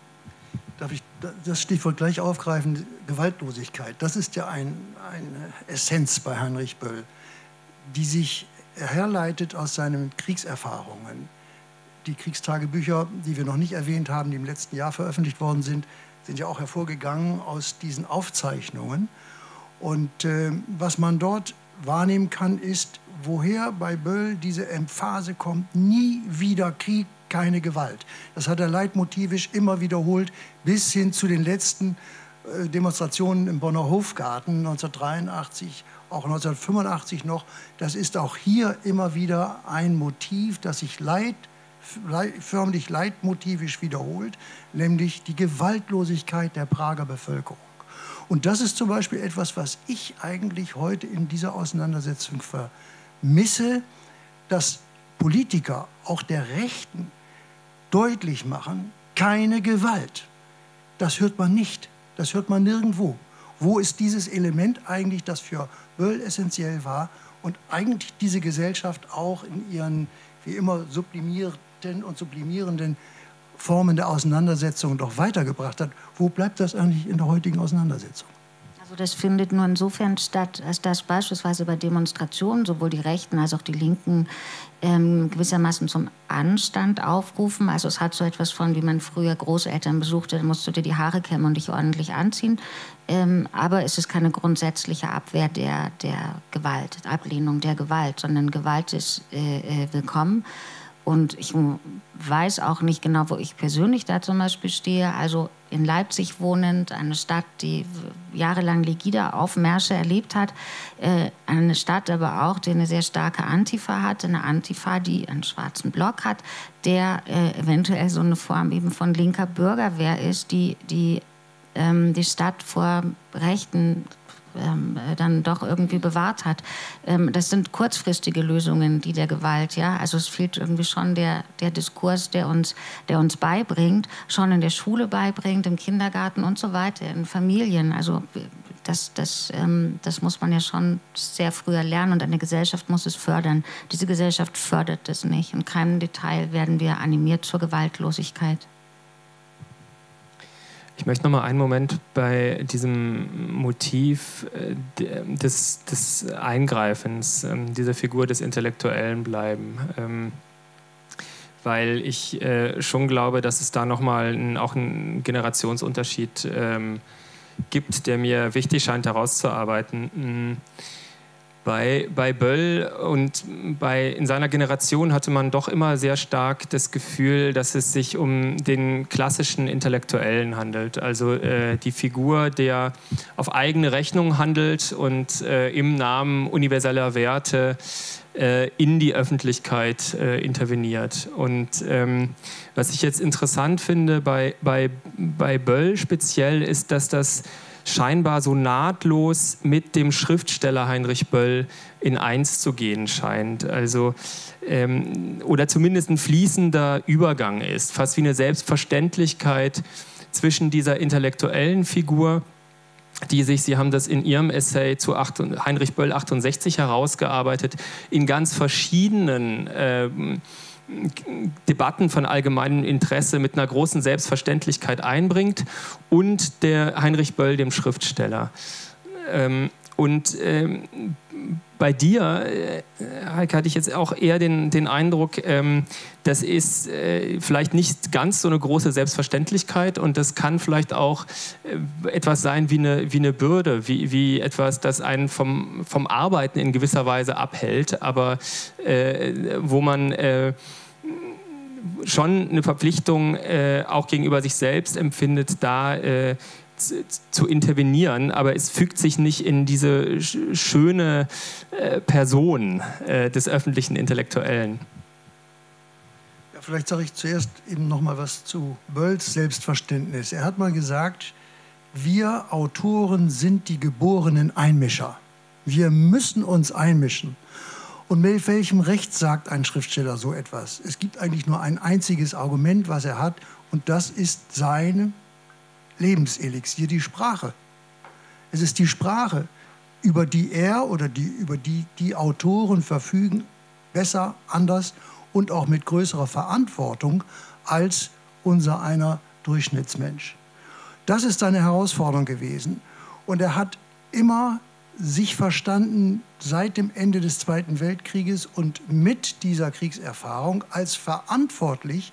Darf ich das Stichwort gleich aufgreifen? Gewaltlosigkeit. Das ist ja ein, eine Essenz bei Heinrich Böll, die sich herleitet aus seinen Kriegserfahrungen. Die Kriegstagebücher, die wir noch nicht erwähnt haben, die im letzten Jahr veröffentlicht worden sind, sind ja auch hervorgegangen aus diesen Aufzeichnungen. Und äh, was man dort wahrnehmen kann, ist, woher bei Böll diese Emphase kommt, nie wieder Krieg, keine Gewalt. Das hat er leitmotivisch immer wiederholt, bis hin zu den letzten äh, Demonstrationen im Bonner Hofgarten neunzehnhundertdreiundachtzig, auch neunzehnhundertfünfundachtzig noch. Das ist auch hier immer wieder ein Motiv, das sich leit, leit, förmlich leitmotivisch wiederholt, nämlich die Gewaltlosigkeit der Prager Bevölkerung. Und das ist zum Beispiel etwas, was ich eigentlich heute in dieser Auseinandersetzung vermisse, dass Politiker, auch der Rechten, deutlich machen, keine Gewalt. Das hört man nicht, das hört man nirgendwo. Wo ist dieses Element eigentlich, das für Böll essentiell war und eigentlich diese Gesellschaft auch in ihren, wie immer, sublimierten und sublimierenden Formen der Auseinandersetzung doch weitergebracht hat? Wo bleibt das eigentlich in der heutigen Auseinandersetzung? Also das findet nur insofern statt, als dass beispielsweise bei Demonstrationen sowohl die Rechten als auch die Linken ähm, gewissermaßen zum Anstand aufrufen. Also es hat so etwas von, wie man früher Großeltern besuchte, da musst du dir die Haare kämmen und dich ordentlich anziehen. Ähm, aber es ist keine grundsätzliche Abwehr der, der Gewalt, Ablehnung der Gewalt, sondern Gewalt ist äh, willkommen. Und ich weiß auch nicht genau, wo ich persönlich da zum Beispiel stehe. Also in Leipzig wohnend, eine Stadt, die jahrelang Legida-Aufmärsche erlebt hat. Äh, eine Stadt aber auch, die eine sehr starke Antifa hat. Eine Antifa, die einen schwarzen Block hat, der äh, eventuell so eine Form eben von linker Bürgerwehr ist, die die, ähm, die Stadt vor rechten Ähm, dann doch irgendwie bewahrt hat. Ähm, das sind kurzfristige Lösungen, die der Gewalt, ja, also es fehlt irgendwie schon der, der Diskurs, der uns, der uns beibringt, schon in der Schule beibringt, im Kindergarten und so weiter, in Familien, also das, das, ähm, das muss man ja schon sehr früher lernen und eine Gesellschaft muss es fördern. Diese Gesellschaft fördert das nicht. In keinem Detail werden wir animiert zur Gewaltlosigkeit. Ich möchte noch mal einen Moment bei diesem Motiv des, des Eingreifens, dieser Figur des Intellektuellen bleiben. Weil ich schon glaube, dass es da noch mal auch einen Generationsunterschied gibt, der mir wichtig scheint herauszuarbeiten. Bei, bei Böll und bei, in seiner Generation hatte man doch immer sehr stark das Gefühl, dass es sich um den klassischen Intellektuellen handelt. Also äh, die Figur, der auf eigene Rechnung handelt und äh, im Namen universeller Werte äh, in die Öffentlichkeit äh, interveniert. Und ähm, was ich jetzt interessant finde bei, bei, bei Böll speziell ist, dass das scheinbar so nahtlos mit dem Schriftsteller Heinrich Böll in eins zu gehen scheint. Also, ähm, oder zumindest ein fließender Übergang ist, fast wie eine Selbstverständlichkeit zwischen dieser intellektuellen Figur, die sich, Sie haben das in Ihrem Essay zu Heinrich Böll achtundsechzig herausgearbeitet, in ganz verschiedenen äh, Debatten von allgemeinem Interesse mit einer großen Selbstverständlichkeit einbringt und der Heinrich Böll, dem Schriftsteller. Ähm, und ähm, bei dir, äh, Heike, hatte ich jetzt auch eher den, den Eindruck, ähm, das ist äh, vielleicht nicht ganz so eine große Selbstverständlichkeit und das kann vielleicht auch äh, etwas sein wie eine, wie eine Bürde, wie, wie etwas, das einen vom, vom Arbeiten in gewisser Weise abhält, aber äh, wo man äh, schon eine Verpflichtung äh, auch gegenüber sich selbst empfindet, da äh, zu, zu intervenieren, aber es fügt sich nicht in diese sch schöne äh, Person äh, des öffentlichen Intellektuellen. Ja, vielleicht sage ich zuerst eben noch mal was zu Bölls Selbstverständnis. Er hat mal gesagt, wir Autoren sind die geborenen Einmischer. Wir müssen uns einmischen. Und mit welchem Recht sagt ein Schriftsteller so etwas? Es gibt eigentlich nur ein einziges Argument, was er hat, und das ist sein Lebenselixier, die Sprache. Es ist die Sprache, über die er oder die, über die die Autoren verfügen, besser, anders und auch mit größerer Verantwortung als unser einer Durchschnittsmensch. Das ist seine Herausforderung gewesen. Und er hat immer sich verstanden seit dem Ende des Zweiten Weltkrieges und mit dieser Kriegserfahrung als verantwortlich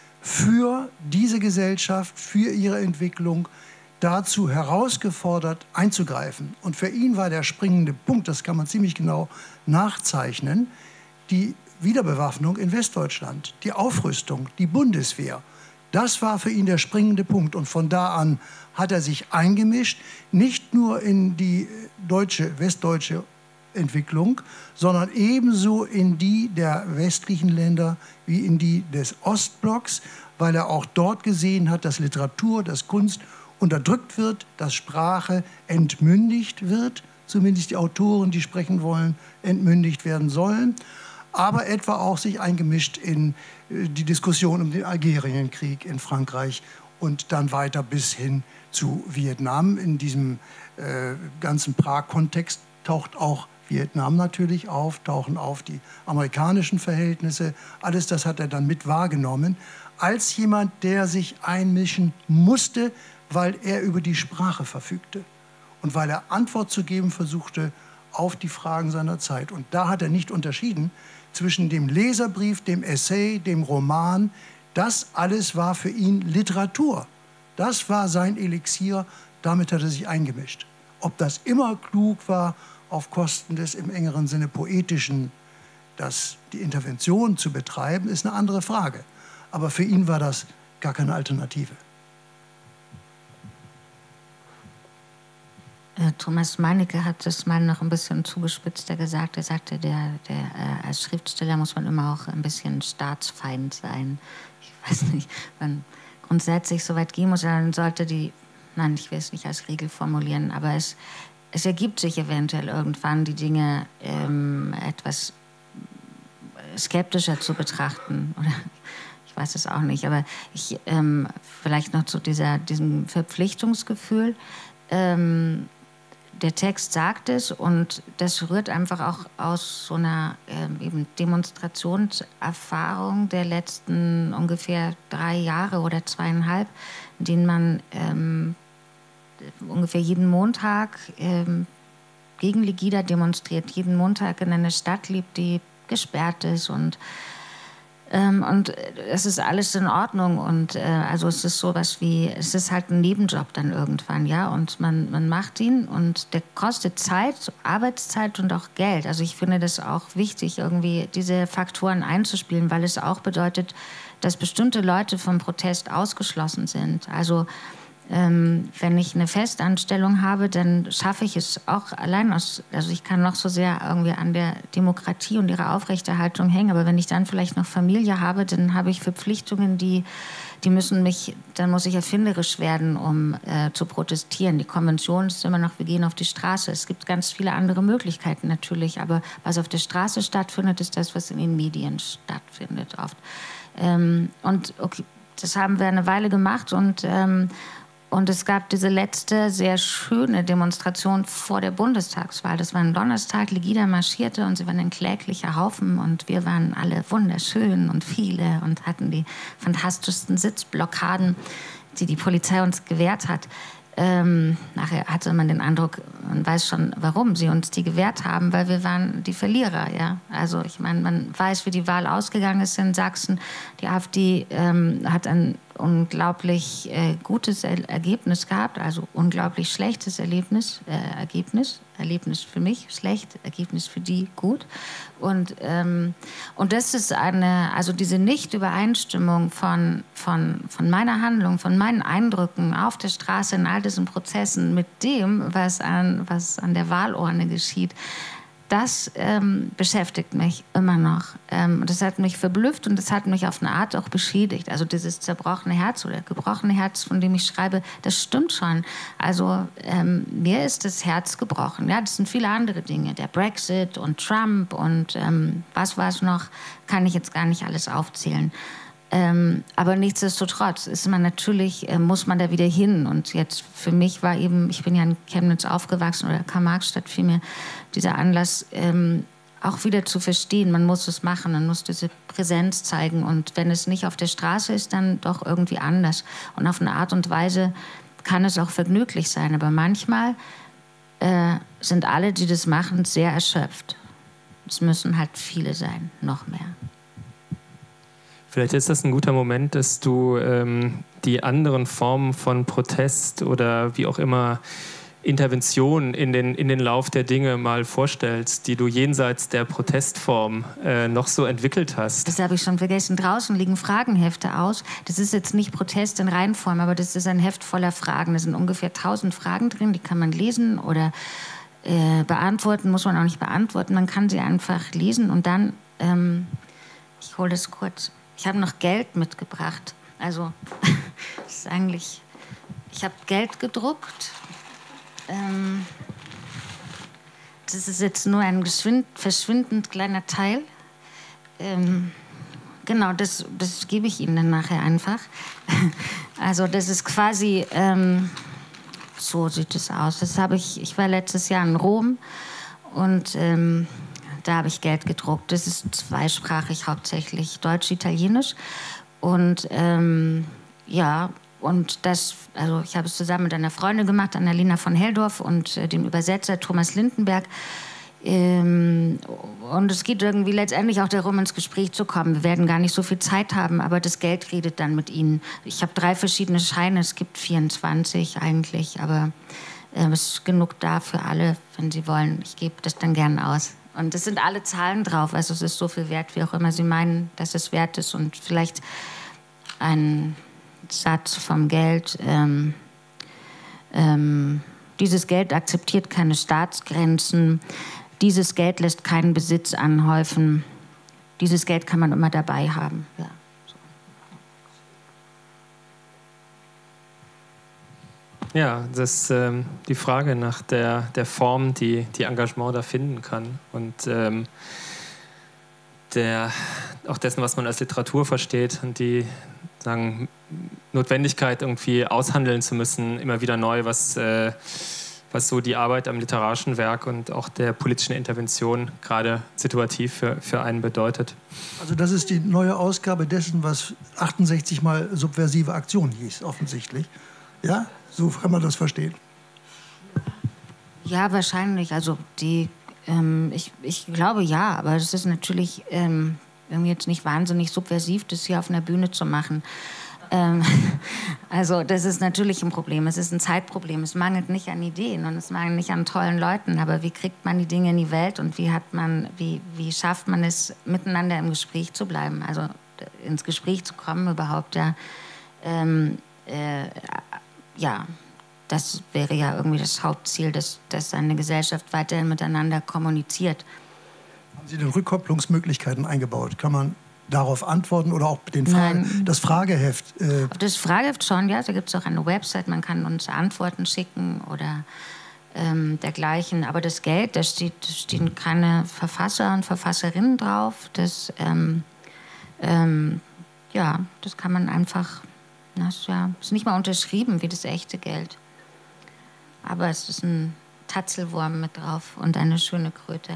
für diese Gesellschaft, für ihre Entwicklung, dazu herausgefordert einzugreifen. Und für ihn war der springende Punkt, das kann man ziemlich genau nachzeichnen, die Wiederbewaffnung in Westdeutschland, die Aufrüstung, die Bundeswehr. Das war für ihn der springende Punkt. Und von da an hat er sich eingemischt, nicht nur in die deutsche, westdeutsche Entwicklung, sondern ebenso in die der westlichen Länder wie in die des Ostblocks, weil er auch dort gesehen hat, dass Literatur, dass Kunst unterdrückt wird, dass Sprache entmündigt wird, zumindest die Autoren, die sprechen wollen, entmündigt werden sollen, aber etwa auch sich eingemischt in die Diskussion um den Algerienkrieg in Frankreich und dann weiter bis hin zu Vietnam. In diesem äh, ganzen Prag-Kontext taucht auch Vietnam natürlich auf, tauchen auf die amerikanischen Verhältnisse. Alles das hat er dann mit wahrgenommen, als jemand, der sich einmischen musste, weil er über die Sprache verfügte und weil er Antwort zu geben versuchte auf die Fragen seiner Zeit. Und da hat er nicht unterschieden zwischen dem Leserbrief, dem Essay, dem Roman. Das alles war für ihn Literatur. Das war sein Elixier, damit hat er sich eingemischt. Ob das immer klug war, auf Kosten des im engeren Sinne poetischen, dass die Intervention zu betreiben, ist eine andere Frage. Aber für ihn war das gar keine Alternative. Thomas Meinecke hat das mal noch ein bisschen zugespitzter gesagt. Er sagte, der, der, äh, als Schriftsteller muss man immer auch ein bisschen Staatsfeind sein. Ich weiß nicht, man grundsätzlich so weit gehen muss, dann sollte die, nein, ich will es nicht als Regel formulieren, aber es, es ergibt sich eventuell irgendwann, die Dinge ähm, etwas skeptischer zu betrachten. Oder ich weiß es auch nicht, aber ich, ähm, vielleicht noch zu dieser, diesem Verpflichtungsgefühl. Ähm, Der Text sagt es und das rührt einfach auch aus so einer ähm, eben Demonstrationserfahrung der letzten ungefähr drei Jahre oder zweieinhalb, in denen man ähm, ungefähr jeden Montag ähm, gegen Legida demonstriert, jeden Montag in einer Stadt lebt, die gesperrt ist und Ähm, und es ist alles in Ordnung und äh, also es ist sowas wie, es ist halt ein Nebenjob dann irgendwann, ja, und man, man macht ihn und der kostet Zeit, Arbeitszeit und auch Geld. Also ich finde das auch wichtig, irgendwie diese Faktoren einzuspielen, weil es auch bedeutet, dass bestimmte Leute vom Protest ausgeschlossen sind. Also Ähm, wenn ich eine Festanstellung habe, dann schaffe ich es auch allein aus, also ich kann noch so sehr irgendwie an der Demokratie und ihrer Aufrechterhaltung hängen, aber wenn ich dann vielleicht noch Familie habe, dann habe ich Verpflichtungen, die, die müssen mich, dann muss ich erfinderisch werden, um äh, zu protestieren. Die Konvention ist immer noch, wir gehen auf die Straße. Es gibt ganz viele andere Möglichkeiten natürlich, aber was auf der Straße stattfindet, ist das, was in den Medien stattfindet oft. Ähm, und okay, das haben wir eine Weile gemacht und ähm, Und es gab diese letzte sehr schöne Demonstration vor der Bundestagswahl. Das war ein Donnerstag, Legida marschierte und sie waren ein kläglicher Haufen und wir waren alle wunderschön und viele und hatten die fantastischsten Sitzblockaden, die die Polizei uns gewährt hat. Ähm, nachher hatte man den Eindruck, man weiß schon, warum sie uns die gewährt haben, weil wir waren die Verlierer. Ja? Also ich meine, man weiß, wie die Wahl ausgegangen ist in Sachsen. Die AfD ähm, hat ein unglaublich äh, gutes er Ergebnis gehabt, also unglaublich schlechtes Erlebnis, äh, Ergebnis, Erlebnis für mich schlecht, Ergebnis für die gut. Und, ähm, und das ist eine, also diese Nichtübereinstimmung von, von, von meiner Handlung, von meinen Eindrücken auf der Straße in all diesen Prozessen mit dem, was an, was an der Wahlurne geschieht, das ähm, beschäftigt mich immer noch. Ähm, das hat mich verblüfft und das hat mich auf eine Art auch beschädigt. Also dieses zerbrochene Herz oder gebrochene Herz, von dem ich schreibe, das stimmt schon. Also ähm, mir ist das Herz gebrochen. Ja, das sind viele andere Dinge. Der Brexit und Trump und ähm, was war es noch, kann ich jetzt gar nicht alles aufzählen. Ähm, aber nichtsdestotrotz ist man natürlich, äh, muss man da wieder hin. Und jetzt für mich war eben, ich bin ja in Chemnitz aufgewachsen oder Karl-Marx-Stadt vielmehr, dieser Anlass ähm, auch wieder zu verstehen, man muss es machen, man muss diese Präsenz zeigen. Und wenn es nicht auf der Straße ist, dann doch irgendwie anders. Und auf eine Art und Weise kann es auch vergnüglich sein. Aber manchmal äh, sind alle, die das machen, sehr erschöpft. Es müssen halt viele sein, noch mehr. Vielleicht ist das ein guter Moment, dass du ähm, die anderen Formen von Protest oder wie auch immer Intervention in den, in den Lauf der Dinge mal vorstellst, die du jenseits der Protestform äh, noch so entwickelt hast. Das habe ich schon vergessen. Draußen liegen Fragenhefte aus. Das ist jetzt nicht Protest in Reihenform, aber das ist ein Heft voller Fragen. Da sind ungefähr tausend Fragen drin, die kann man lesen oder äh, beantworten, muss man auch nicht beantworten. Man kann sie einfach lesen und dann, ähm, ich hole das kurz. Ich habe noch Geld mitgebracht. Also, das ist eigentlich, ich habe Geld gedruckt. Ähm, das ist jetzt nur ein verschwindend kleiner Teil. Ähm, genau, das, das gebe ich Ihnen dann nachher einfach. Also, das ist quasi, ähm, so sieht es aus. Das habe ich, ich war letztes Jahr in Rom und ähm, da habe ich Geld gedruckt. Das ist zweisprachig hauptsächlich, Deutsch-Italienisch. Und ähm, ja, und das, also ich habe es zusammen mit einer Freundin gemacht, Annalena von Helldorf und äh, dem Übersetzer Thomas Lindenberg. Ähm, und es geht irgendwie letztendlich auch darum, ins Gespräch zu kommen. Wir werden gar nicht so viel Zeit haben, aber das Geld redet dann mit Ihnen. Ich habe drei verschiedene Scheine, es gibt vierundzwanzig eigentlich, aber äh, es ist genug da für alle, wenn Sie wollen. Ich gebe das dann gern aus. Und es sind alle Zahlen drauf, also es ist so viel wert, wie auch immer Sie meinen, dass es wert ist. Und vielleicht ein Satz vom Geld. Ähm, ähm, dieses Geld akzeptiert keine Staatsgrenzen. Dieses Geld lässt keinen Besitz anhäufen. Dieses Geld kann man immer dabei haben. Ja. Ja, das ist ähm, die Frage nach der, der Form, die, die Engagement da finden kann. Und ähm, der, auch dessen, was man als Literatur versteht und die sagen, Notwendigkeit, irgendwie aushandeln zu müssen, immer wieder neu, was, äh, was so die Arbeit am literarischen Werk und auch der politischen Intervention gerade situativ für, für einen bedeutet. Also das ist die neue Ausgabe dessen, was achtundsechzig Mal subversive Aktion hieß, offensichtlich. Ja? So kann man das verstehen. Ja, wahrscheinlich. Also die, ähm, ich, ich glaube ja, aber es ist natürlich ähm, irgendwie jetzt nicht wahnsinnig subversiv, das hier auf einer Bühne zu machen. Ähm, also das ist natürlich ein Problem. Es ist ein Zeitproblem. Es mangelt nicht an Ideen und es mangelt nicht an tollen Leuten. Aber wie kriegt man die Dinge in die Welt und wie hat man, wie, wie schafft man es, miteinander im Gespräch zu bleiben? Also ins Gespräch zu kommen überhaupt, ja. Ähm, äh, ja, das wäre ja irgendwie das Hauptziel, dass, dass eine Gesellschaft weiterhin miteinander kommuniziert. Haben Sie denn Rückkopplungsmöglichkeiten eingebaut? Kann man darauf antworten oder auch den Fragen, das Frageheft? Äh das Frageheft schon, ja. Da gibt es auch eine Website, man kann uns Antworten schicken oder ähm, dergleichen. Aber das Geld, da steht, stehen keine Verfasser und Verfasserinnen drauf. Das, ähm, ähm, ja, das kann man einfach... Das ist, ja, ist nicht mal unterschrieben wie das echte Geld. Aber es ist ein Tatzelwurm mit drauf und eine schöne Kröte.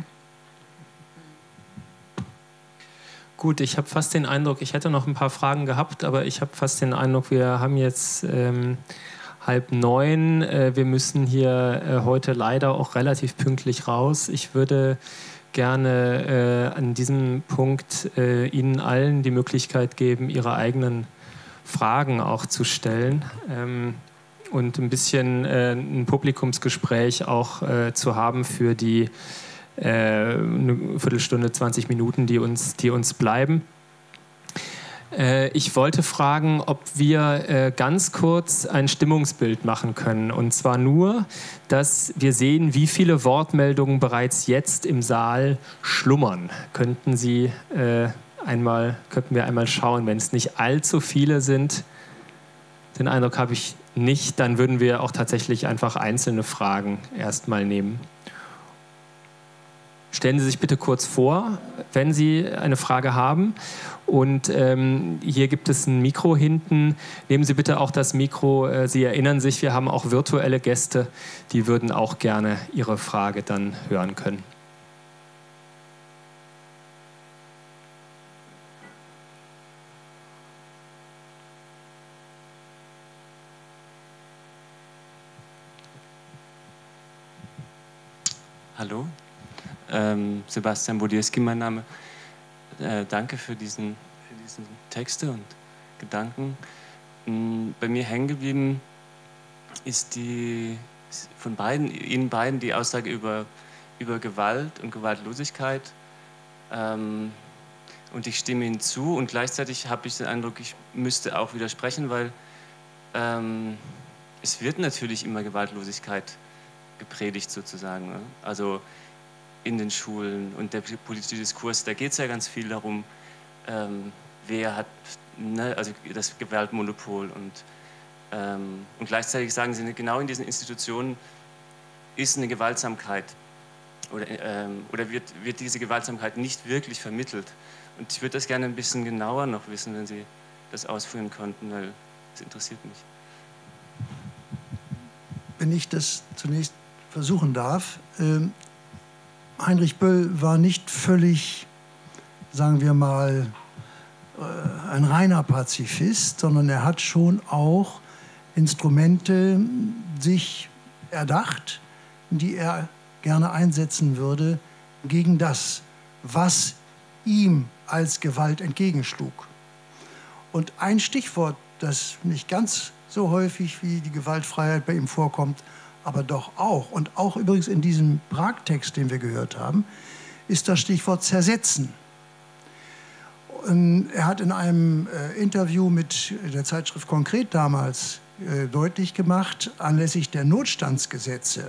Gut, ich habe fast den Eindruck, ich hätte noch ein paar Fragen gehabt, aber ich habe fast den Eindruck, wir haben jetzt ähm, halb neun. Äh, wir müssen hier äh, heute leider auch relativ pünktlich raus. Ich würde gerne äh, an diesem Punkt äh, Ihnen allen die Möglichkeit geben, Ihre eigenen Fragen auch zu stellen ähm, und ein bisschen äh, ein Publikumsgespräch auch äh, zu haben für die äh, eine Viertelstunde, zwanzig Minuten, die uns, die uns bleiben. Äh, ich wollte fragen, ob wir äh, ganz kurz ein Stimmungsbild machen können. Und zwar nur, dass wir sehen, wie viele Wortmeldungen bereits jetzt im Saal schlummern. Könnten Sie... Äh, Einmal, könnten wir einmal schauen, wenn es nicht allzu viele sind, den Eindruck habe ich nicht, dann würden wir auch tatsächlich einfach einzelne Fragen erstmal nehmen. Stellen Sie sich bitte kurz vor, wenn Sie eine Frage haben. Und ähm, hier gibt es ein Mikro hinten. Nehmen Sie bitte auch das Mikro. Äh, Sie erinnern sich, wir haben auch virtuelle Gäste, die würden auch gerne Ihre Frage dann hören können. Hallo, ähm, Sebastian Bodierski, mein Name. Äh, danke für diesen, für diesen Texte und Gedanken. Ähm, bei mir hängen geblieben ist die, von beiden, Ihnen beiden die Aussage über, über Gewalt und Gewaltlosigkeit. Ähm, und ich stimme Ihnen zu und gleichzeitig habe ich den Eindruck, ich müsste auch widersprechen, weil ähm, es wird natürlich immer Gewaltlosigkeit gepredigt sozusagen. Ne? Also in den Schulen und der politische Diskurs, da geht es ja ganz viel darum, ähm, wer hat ne, also das Gewaltmonopol und, ähm, und gleichzeitig sagen sie, genau in diesen Institutionen ist eine Gewaltsamkeit oder, ähm, oder wird, wird diese Gewaltsamkeit nicht wirklich vermittelt. Und ich würde das gerne ein bisschen genauer noch wissen, wenn Sie das ausführen könnten, weil das interessiert mich. Wenn ich das zunächst versuchen darf, äh, Heinrich Böll war nicht völlig, sagen wir mal, äh, ein reiner Pazifist, sondern er hat schon auch Instrumente sich erdacht, die er gerne einsetzen würde gegen das, was ihm als Gewalt entgegenschlug. Und ein Stichwort, das nicht ganz so häufig wie die Gewaltfreiheit bei ihm vorkommt, aber doch auch, und auch übrigens in diesem Prag-Text, den wir gehört haben, ist das Stichwort zersetzen. Und er hat in einem äh, Interview mit der Zeitschrift Konkret damals äh, deutlich gemacht, anlässlich der Notstandsgesetze,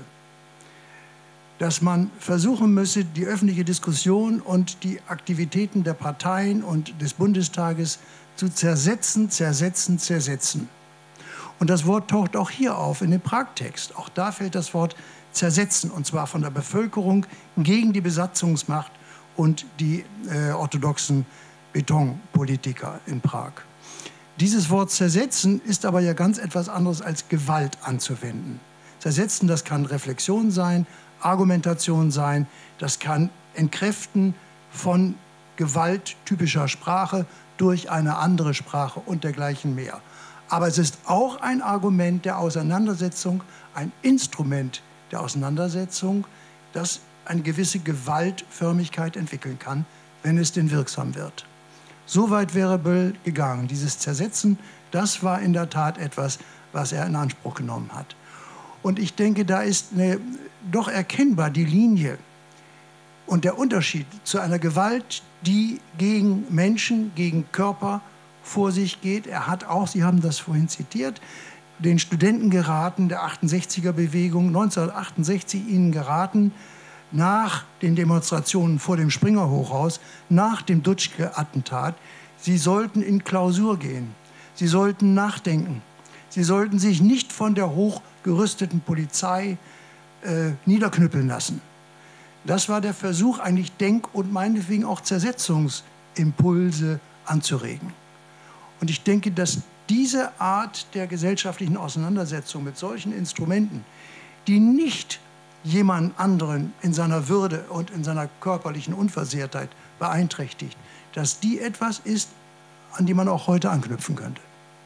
dass man versuchen müsse, die öffentliche Diskussion und die Aktivitäten der Parteien und des Bundestages zu zersetzen, zersetzen, zersetzen. Und das Wort taucht auch hier auf, in dem Prag-Text. Auch da fällt das Wort zersetzen, und zwar von der Bevölkerung gegen die Besatzungsmacht und die äh, orthodoxen Betonpolitiker in Prag. Dieses Wort zersetzen ist aber ja ganz etwas anderes als Gewalt anzuwenden. Zersetzen, das kann Reflexion sein, Argumentation sein, das kann Entkräften von gewalttypischer Sprache durch eine andere Sprache und dergleichen mehr. Aber es ist auch ein Argument der Auseinandersetzung, ein Instrument der Auseinandersetzung, das eine gewisse Gewaltförmigkeit entwickeln kann, wenn es denn wirksam wird. So weit wäre Böll gegangen. Dieses Zersetzen, das war in der Tat etwas, was er in Anspruch genommen hat. Und ich denke, da ist eine, doch erkennbar die Linie und der Unterschied zu einer Gewalt, die gegen Menschen, gegen Körper vor sich geht. Er hat auch, Sie haben das vorhin zitiert, den Studenten geraten, der achtundsechziger-Bewegung neunzehnhundertachtundsechzig ihnen geraten, nach den Demonstrationen vor dem Springer-Hochhaus, nach dem Dutschke-Attentat, sie sollten in Klausur gehen, sie sollten nachdenken, sie sollten sich nicht von der hochgerüsteten Polizei äh, niederknüppeln lassen. Das war der Versuch, eigentlich Denk- und meinetwegen auch Zersetzungsimpulse anzuregen. Und ich denke, dass diese Art der gesellschaftlichen Auseinandersetzung mit solchen Instrumenten, die nicht jemand anderen in seiner Würde und in seiner körperlichen Unversehrtheit beeinträchtigt, dass die etwas ist, an die man auch heute anknüpfen könnte.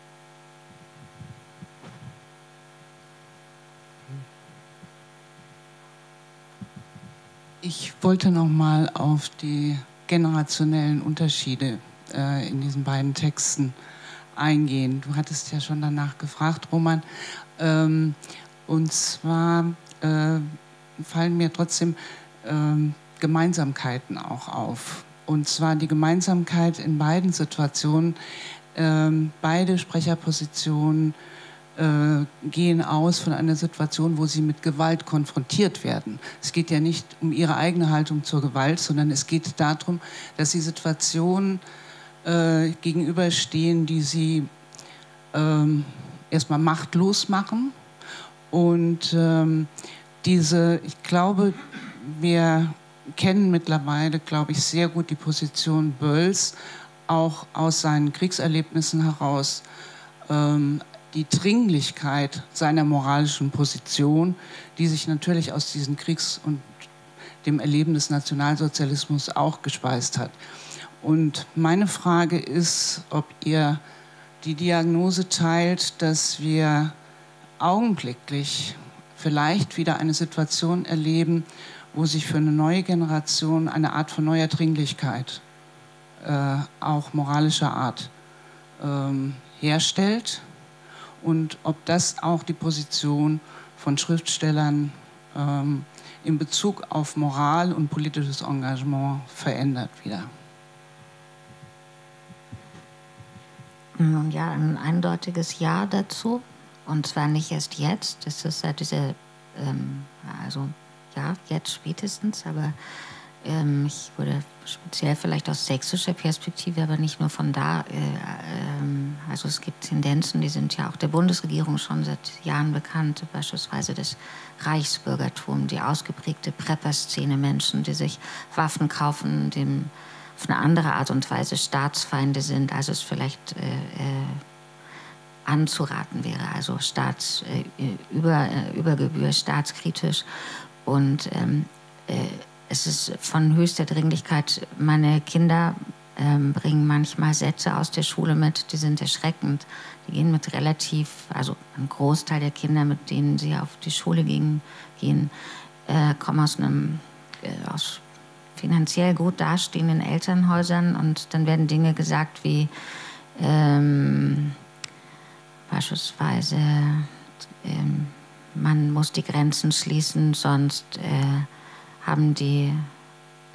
Ich wollte noch mal auf die generationellen Unterschiede äh, in diesen beiden Texten eingehen. Du hattest ja schon danach gefragt, Roman. Ähm, und zwar äh, fallen mir trotzdem äh, Gemeinsamkeiten auch auf. Und zwar die Gemeinsamkeit in beiden Situationen. Äh, beide Sprecherpositionen äh, gehen aus von einer Situation, wo sie mit Gewalt konfrontiert werden. Es geht ja nicht um ihre eigene Haltung zur Gewalt, sondern es geht darum, dass sie Situationen äh, gegenüberstehen, die sie äh, erstmal machtlos machen. Und ähm, diese, ich glaube, wir kennen mittlerweile, glaube ich, sehr gut die Position Bölls, auch aus seinen Kriegserlebnissen heraus, ähm, die Dringlichkeit seiner moralischen Position, die sich natürlich aus diesen Kriegs- und dem Erleben des Nationalsozialismus auch gespeist hat. Und meine Frage ist, ob ihr die Diagnose teilt, dass wir augenblicklich vielleicht wieder eine Situation erleben, wo sich für eine neue Generation eine Art von neuer Dringlichkeit, äh, auch moralischer Art, ähm, herstellt. Und ob das auch die Position von Schriftstellern ähm, in Bezug auf Moral und politisches Engagement verändert wieder. Nun ja, ein eindeutiges Ja dazu. Und zwar nicht erst jetzt. Das ist ja diese, ähm, also ja, jetzt spätestens, aber ähm, ich würde speziell vielleicht aus sächsischer Perspektive, aber nicht nur von da, äh, ähm, also es gibt Tendenzen, die sind ja auch der Bundesregierung schon seit Jahren bekannt, beispielsweise das Reichsbürgertum, die ausgeprägte Prepper-Szene, Menschen, die sich Waffen kaufen, dem auf eine andere Art und Weise Staatsfeinde sind, also es vielleicht äh, äh, anzuraten wäre, also Staats, äh, über, äh, über Gebühr staatskritisch. Und ähm, äh, es ist von höchster Dringlichkeit. Meine Kinder ähm, bringen manchmal Sätze aus der Schule mit, die sind erschreckend. Die gehen mit relativ, also ein Großteil der Kinder, mit denen sie auf die Schule gehen, gehen äh, kommen aus einem äh, aus finanziell gut dastehenden Elternhäusern, und dann werden Dinge gesagt wie ähm, beispielsweise ähm, man muss die Grenzen schließen, sonst äh, haben die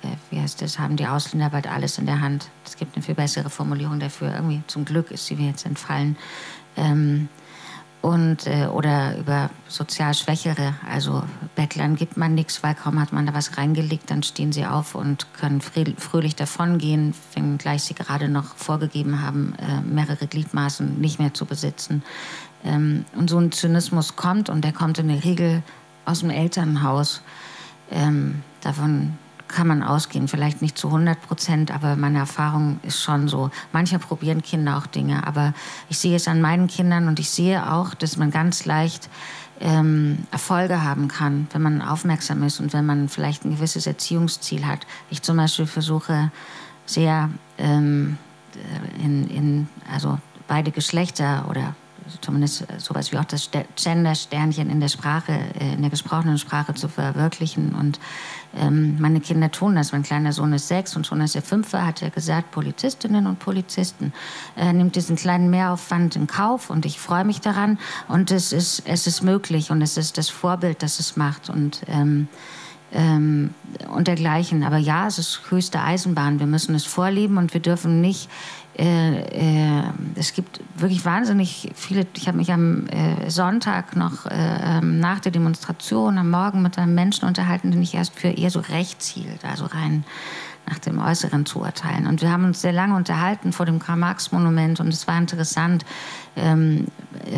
wie heißt das, haben die Ausländer bald alles in der Hand. Es gibt eine viel bessere Formulierung dafür. Irgendwie zum Glück ist sie mir jetzt entfallen. Ähm, und, äh, oder über sozial Schwächere. Also Bettlern gibt man nichts, weil kaum hat man da was reingelegt, dann stehen sie auf und können fröhlich davongehen, wenngleich sie gerade noch vorgegeben haben, äh, mehrere Gliedmaßen nicht mehr zu besitzen. Ähm, und so ein Zynismus kommt, und der kommt in der Regel aus dem Elternhaus. Ähm, davon kann man ausgehen, vielleicht nicht zu hundert Prozent, aber meine Erfahrung ist schon so. Manchmal probieren Kinder auch Dinge, aber ich sehe es an meinen Kindern, und ich sehe auch, dass man ganz leicht ähm, Erfolge haben kann, wenn man aufmerksam ist und wenn man vielleicht ein gewisses Erziehungsziel hat. Ich zum Beispiel versuche sehr ähm, in, in, also beide Geschlechter oder zumindest sowas wie auch das Gender-Sternchen in der Sprache, in der gesprochenen Sprache zu verwirklichen. Und ähm, meine Kinder tun das. Mein kleiner Sohn ist sechs, und schon als er fünf war, hat er gesagt, Polizistinnen und Polizisten. Er nimmt diesen kleinen Mehraufwand in Kauf, und ich freue mich daran. Und es ist, es ist möglich, und es ist das Vorbild, das es macht. Und ähm, Ähm, und dergleichen. Aber ja, es ist höchste Eisenbahn. Wir müssen es vorleben, und wir dürfen nicht. Äh, äh, es gibt wirklich wahnsinnig viele. Ich habe mich am äh, Sonntag noch äh, nach der Demonstration am Morgen mit einem Menschen unterhalten, den ich erst für eher so rechts hielt, also rein nach dem Äußeren zu urteilen. Und wir haben uns sehr lange unterhalten vor dem Karl-Marx-Monument, und es war interessant, ähm,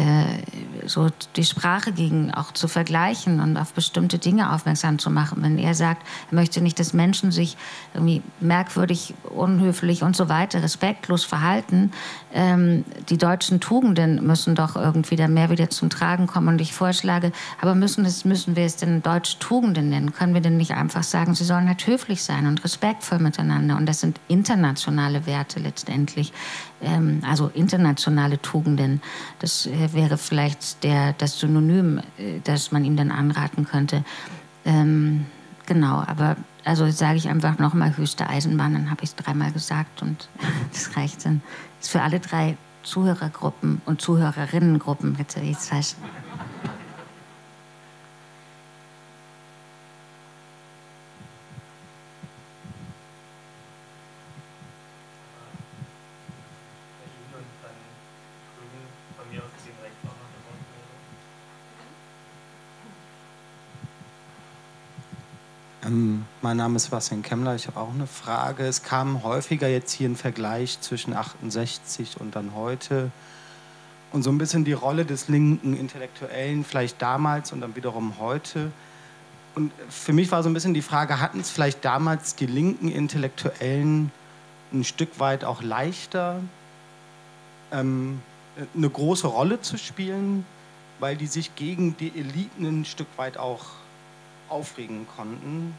äh, so die Sprache gegen auch zu vergleichen und auf bestimmte Dinge aufmerksam zu machen. Wenn er sagt, er möchte nicht, dass Menschen sich irgendwie merkwürdig, unhöflich und so weiter, respektlos verhalten, ähm, die deutschen Tugenden müssen doch irgendwie da mehr wieder zum Tragen kommen. Und ich vorschlage, aber müssen, es, müssen wir es denn deutsche Tugenden nennen? Können wir denn nicht einfach sagen, sie sollen halt höflich sein und respektvoll miteinander? Und das sind internationale Werte letztendlich, ähm, also internationale Tugenden. Das äh, wäre vielleicht der, das Synonym, äh, das man ihm dann anraten könnte. Ähm, genau, aber also sage ich einfach nochmal höchste Eisenbahn, dann habe ich es dreimal gesagt, und das reicht dann. Das ist für alle drei Zuhörergruppen und Zuhörerinnengruppen, jetzt habe ich es falsch. Ähm, mein Name ist Sebastian Kemmler, ich habe auch eine Frage. Es kam häufiger jetzt hier ein Vergleich zwischen achtundsechzig und dann heute und so ein bisschen die Rolle des linken Intellektuellen, vielleicht damals und dann wiederum heute. Und für mich war so ein bisschen die Frage, hatten es vielleicht damals die linken Intellektuellen ein Stück weit auch leichter, ähm, eine große Rolle zu spielen, weil die sich gegen die Eliten ein Stück weit auch aufregen konnten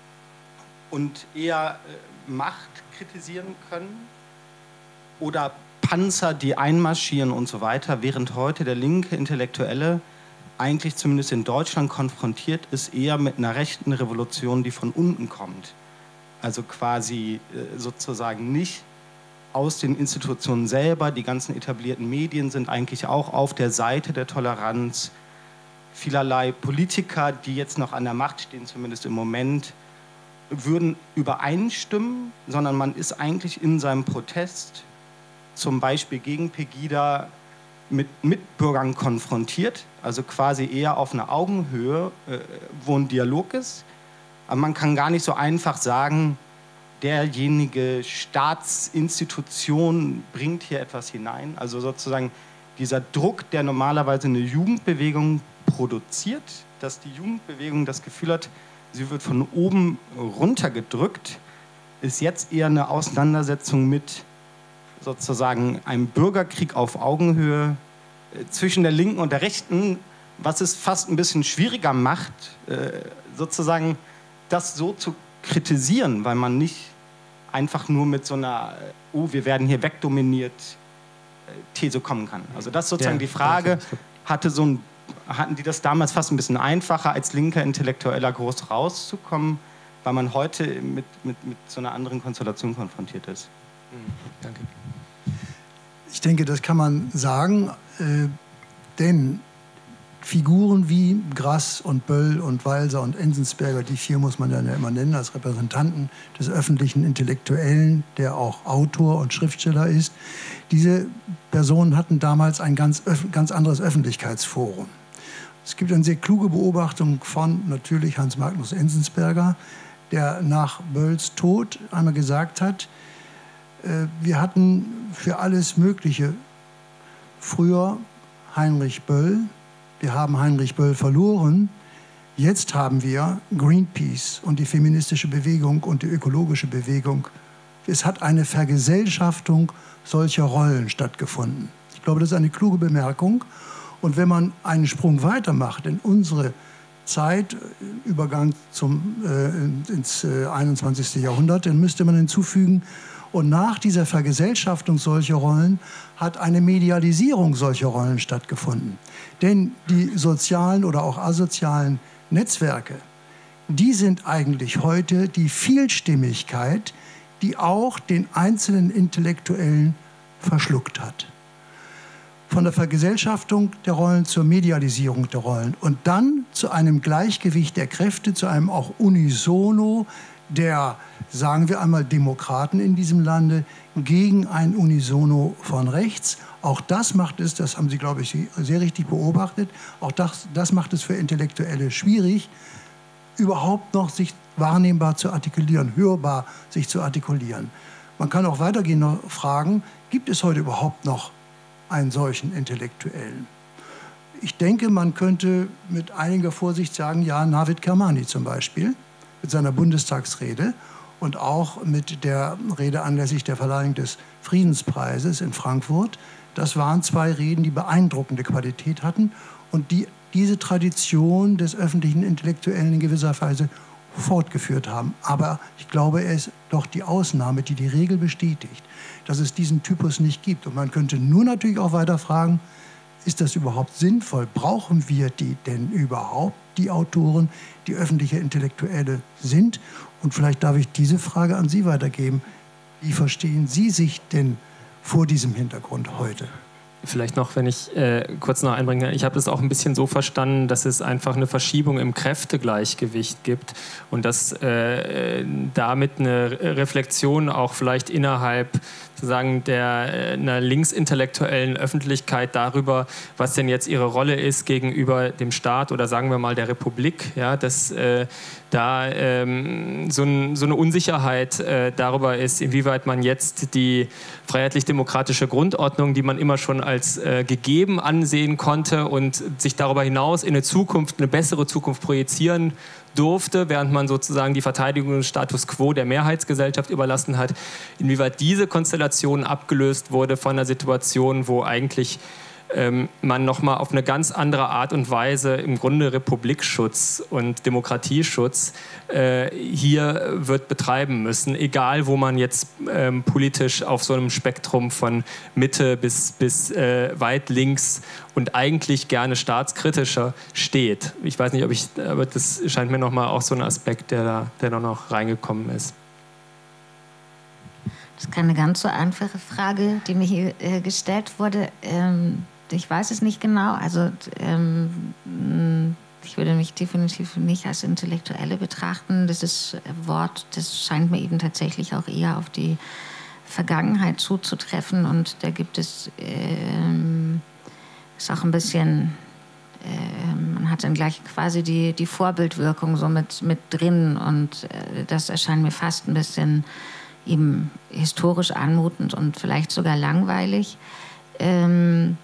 und eher äh, Macht kritisieren können oder Panzer, die einmarschieren und so weiter, während heute der linke Intellektuelle eigentlich zumindest in Deutschland konfrontiert ist, eher mit einer rechten Revolution, die von unten kommt. Also quasi äh, sozusagen nicht aus den Institutionen selber, die ganzen etablierten Medien sind eigentlich auch auf der Seite der Toleranz. Vielerlei Politiker, die jetzt noch an der Macht stehen, zumindest im Moment, würden übereinstimmen, sondern man ist eigentlich in seinem Protest, zum Beispiel gegen Pegida, mit Mitbürgern konfrontiert, also quasi eher auf einer Augenhöhe, äh, wo ein Dialog ist. Aber man kann gar nicht so einfach sagen, derjenige Staatsinstitution bringt hier etwas hinein. Also sozusagen dieser Druck, der normalerweise eine Jugendbewegung produziert, dass die Jugendbewegung das Gefühl hat, sie wird von oben runtergedrückt, ist jetzt eher eine Auseinandersetzung mit sozusagen einem Bürgerkrieg auf Augenhöhe zwischen der Linken und der Rechten, was es fast ein bisschen schwieriger macht, sozusagen das so zu kritisieren, weil man nicht einfach nur mit so einer, oh, wir werden hier wegdominiert, These kommen kann. Also das ist sozusagen ja die Frage, hatte so ein hatten die das damals fast ein bisschen einfacher, als linker Intellektueller groß rauszukommen, weil man heute mit, mit, mit so einer anderen Konstellation konfrontiert ist? Mhm. Danke. Ich denke, das kann man sagen, äh, denn Figuren wie Grass und Böll und Walser und Enzensberger, die vier muss man dann ja immer nennen, als Repräsentanten des öffentlichen Intellektuellen, der auch Autor und Schriftsteller ist. Diese Personen hatten damals ein ganz, ganz anderes Öffentlichkeitsforum. Es gibt eine sehr kluge Beobachtung von natürlich Hans Magnus Enzensberger, der nach Bölls Tod einmal gesagt hat, äh, wir hatten für alles Mögliche früher Heinrich Böll, wir haben Heinrich Böll verloren, jetzt haben wir Greenpeace und die feministische Bewegung und die ökologische Bewegung. Es hat eine Vergesellschaftung solcher Rollen stattgefunden. Ich glaube, das ist eine kluge Bemerkung. Und wenn man einen Sprung weiter macht in unsere Zeit, Übergang zum, äh, ins äh, einundzwanzigste Jahrhundert, dann müsste man hinzufügen, und nach dieser Vergesellschaftung solcher Rollen hat eine Medialisierung solcher Rollen stattgefunden. Denn die sozialen oder auch asozialen Netzwerke, die sind eigentlich heute die Vielstimmigkeit, die auch den einzelnen Intellektuellen verschluckt hat. Von der Vergesellschaftung der Rollen zur Medialisierung der Rollen und dann zu einem Gleichgewicht der Kräfte, zu einem auch Unisono der, sagen wir einmal, Demokraten in diesem Lande gegen ein Unisono von rechts. Auch das macht es, das haben Sie, glaube ich, sehr richtig beobachtet, auch das, das macht es für Intellektuelle schwierig, überhaupt noch sich wahrnehmbar zu artikulieren, hörbar sich zu artikulieren. Man kann auch weitergehend noch fragen, gibt es heute überhaupt noch einen solchen Intellektuellen? Ich denke, man könnte mit einiger Vorsicht sagen, ja, Navid Kermani zum Beispiel, mit seiner Bundestagsrede und auch mit der Rede anlässlich der Verleihung des Friedenspreises in Frankfurt. Das waren zwei Reden, die beeindruckende Qualität hatten und die diese Tradition des öffentlichen Intellektuellen in gewisser Weise fortgeführt haben. Aber ich glaube, er ist doch die Ausnahme, die die Regel bestätigt, dass es diesen Typus nicht gibt. Und man könnte nur natürlich auch weiter fragen, ist das überhaupt sinnvoll? Brauchen wir die denn überhaupt, die Autoren, die öffentliche Intellektuelle sind? Und vielleicht darf ich diese Frage an Sie weitergeben. Wie verstehen Sie sich denn vor diesem Hintergrund heute? Vielleicht noch, wenn ich äh, kurz noch einbringe, ich habe das auch ein bisschen so verstanden, dass es einfach eine Verschiebung im Kräftegleichgewicht gibt und dass äh, damit eine Reflexion auch vielleicht innerhalb sozusagen der einer linksintellektuellen Öffentlichkeit darüber, was denn jetzt ihre Rolle ist gegenüber dem Staat oder sagen wir mal der Republik, ja, dass äh, da ähm, so, ein, so eine Unsicherheit äh, darüber ist, inwieweit man jetzt die freiheitlich-demokratische Grundordnung, die man immer schon als äh, gegeben ansehen konnte und sich darüber hinaus in eine Zukunft, eine bessere Zukunft projizieren durfte, während man sozusagen die Verteidigung des Status quo der Mehrheitsgesellschaft überlassen hat, inwieweit diese Konstellation abgelöst wurde von einer Situation, wo eigentlich ähm, man nochmal auf eine ganz andere Art und Weise im Grunde Republikschutz und Demokratieschutz äh, hier wird betreiben müssen, egal wo man jetzt ähm, politisch auf so einem Spektrum von Mitte bis, bis äh, weit links und eigentlich gerne staatskritischer steht. Ich weiß nicht, ob ich, aber das scheint mir nochmal auch so ein Aspekt, der da, der da noch reingekommen ist. Das ist keine ganz so einfache Frage, die mir hier äh, gestellt wurde. Ähm, ich weiß es nicht genau. Also ähm, ich würde mich definitiv nicht als Intellektuelle betrachten. Dieses Wort, das scheint mir eben tatsächlich auch eher auf die Vergangenheit zuzutreffen. Und da gibt es, ähm, ist auch ein bisschen, äh, man hat dann gleich quasi die, die Vorbildwirkung so mit, mit drin. Und äh, das erscheint mir fast ein bisschen eben historisch anmutend und vielleicht sogar langweilig. Ähm,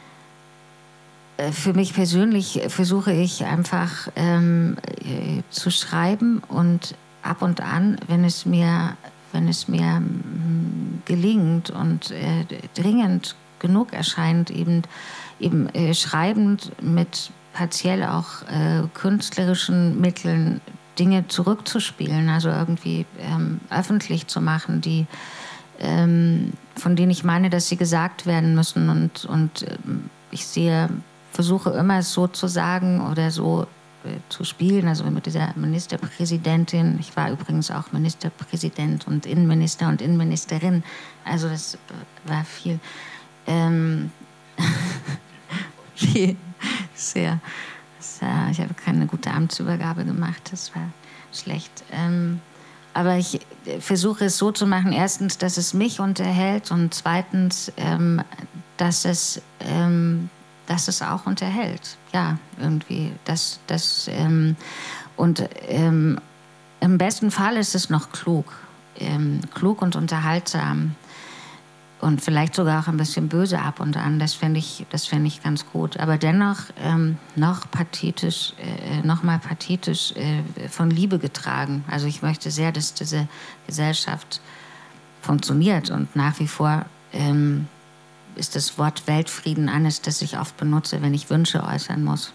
für mich persönlich versuche ich einfach ähm, äh, zu schreiben und ab und an, wenn es mir, wenn es mir mh, gelingt und äh, dringend genug erscheint, eben, eben äh, schreibend mit partiell auch äh, künstlerischen Mitteln Dinge zurückzuspielen, also irgendwie ähm, öffentlich zu machen, die, ähm, von denen ich meine, dass sie gesagt werden müssen. Und, und ähm, ich sehe, versuche immer es so zu sagen oder so äh, zu spielen, also mit dieser Ministerpräsidentin. Ich war übrigens auch Ministerpräsident und Innenminister und Innenministerin. Also das äh, war viel, ähm, viel, sehr, sehr, ich habe keine gute Amtsübergabe gemacht, das war schlecht. Ähm, aber ich versuche es so zu machen, erstens, dass es mich unterhält und zweitens, ähm, dass, es, ähm, dass es auch unterhält. Ja, irgendwie. Das, das, ähm, und ähm, im besten Fall ist es noch klug. Ähm, klug und unterhaltsam. Und vielleicht sogar auch ein bisschen böse ab und an. Das finde ich, das finde ich ganz gut. Aber dennoch ähm, noch pathetisch, äh, noch mal pathetisch äh, von Liebe getragen. Also ich möchte sehr, dass diese Gesellschaft funktioniert. Und nach wie vor ähm, ist das Wort Weltfrieden eines, das ich oft benutze, wenn ich Wünsche äußern muss.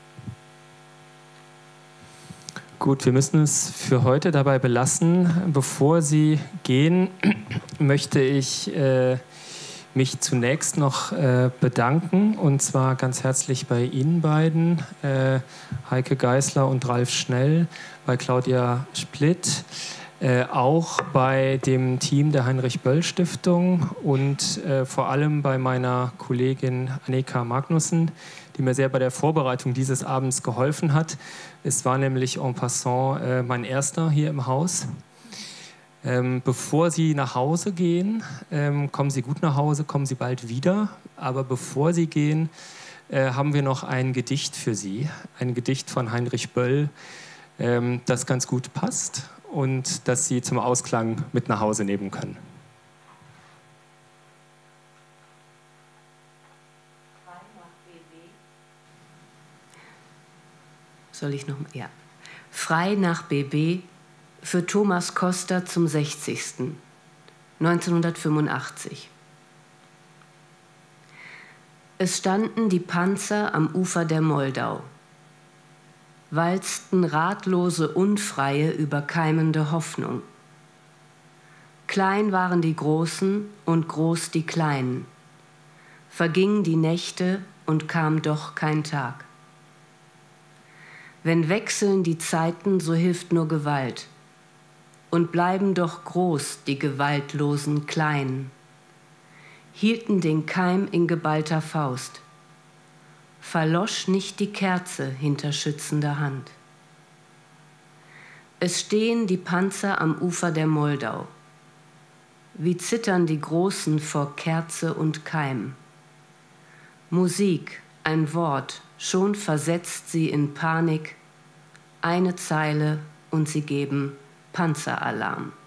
Gut, wir müssen es für heute dabei belassen. Bevor Sie gehen, möchte ich äh, mich zunächst noch äh, bedanken, und zwar ganz herzlich bei Ihnen beiden, äh, Heike Geisler und Ralf Schnell, bei Claudia Splitt, äh, auch bei dem Team der Heinrich-Böll-Stiftung und äh, vor allem bei meiner Kollegin Annika Magnussen, die mir sehr bei der Vorbereitung dieses Abends geholfen hat. Es war nämlich en passant äh, mein erster hier im Haus. Ähm, bevor Sie nach Hause gehen, ähm, kommen Sie gut nach Hause, kommen Sie bald wieder. Aber bevor Sie gehen, äh, haben wir noch ein Gedicht für Sie. Ein Gedicht von Heinrich Böll, ähm, das ganz gut passt und das Sie zum Ausklang mit nach Hause nehmen können. Soll ich noch mal? Ja. Frei nach B B für Thomas Koster zum sechzigsten neunzehnhundertfünfundachtzig. Es standen die Panzer am Ufer der Moldau, walzten ratlose Unfreie über keimende Hoffnung. Klein waren die Großen und groß die Kleinen. Vergingen die Nächte und kam doch kein Tag. Wenn wechseln die Zeiten, so hilft nur Gewalt. Und bleiben doch groß die gewaltlosen Kleinen. Hielten den Keim in geballter Faust. Verlosch nicht die Kerze hinter schützender Hand. Es stehen die Panzer am Ufer der Moldau. Wie zittern die Großen vor Kerze und Keim. Musik, ein Wort, schon versetzt sie in Panik, eine Zeile und sie geben Panzeralarm.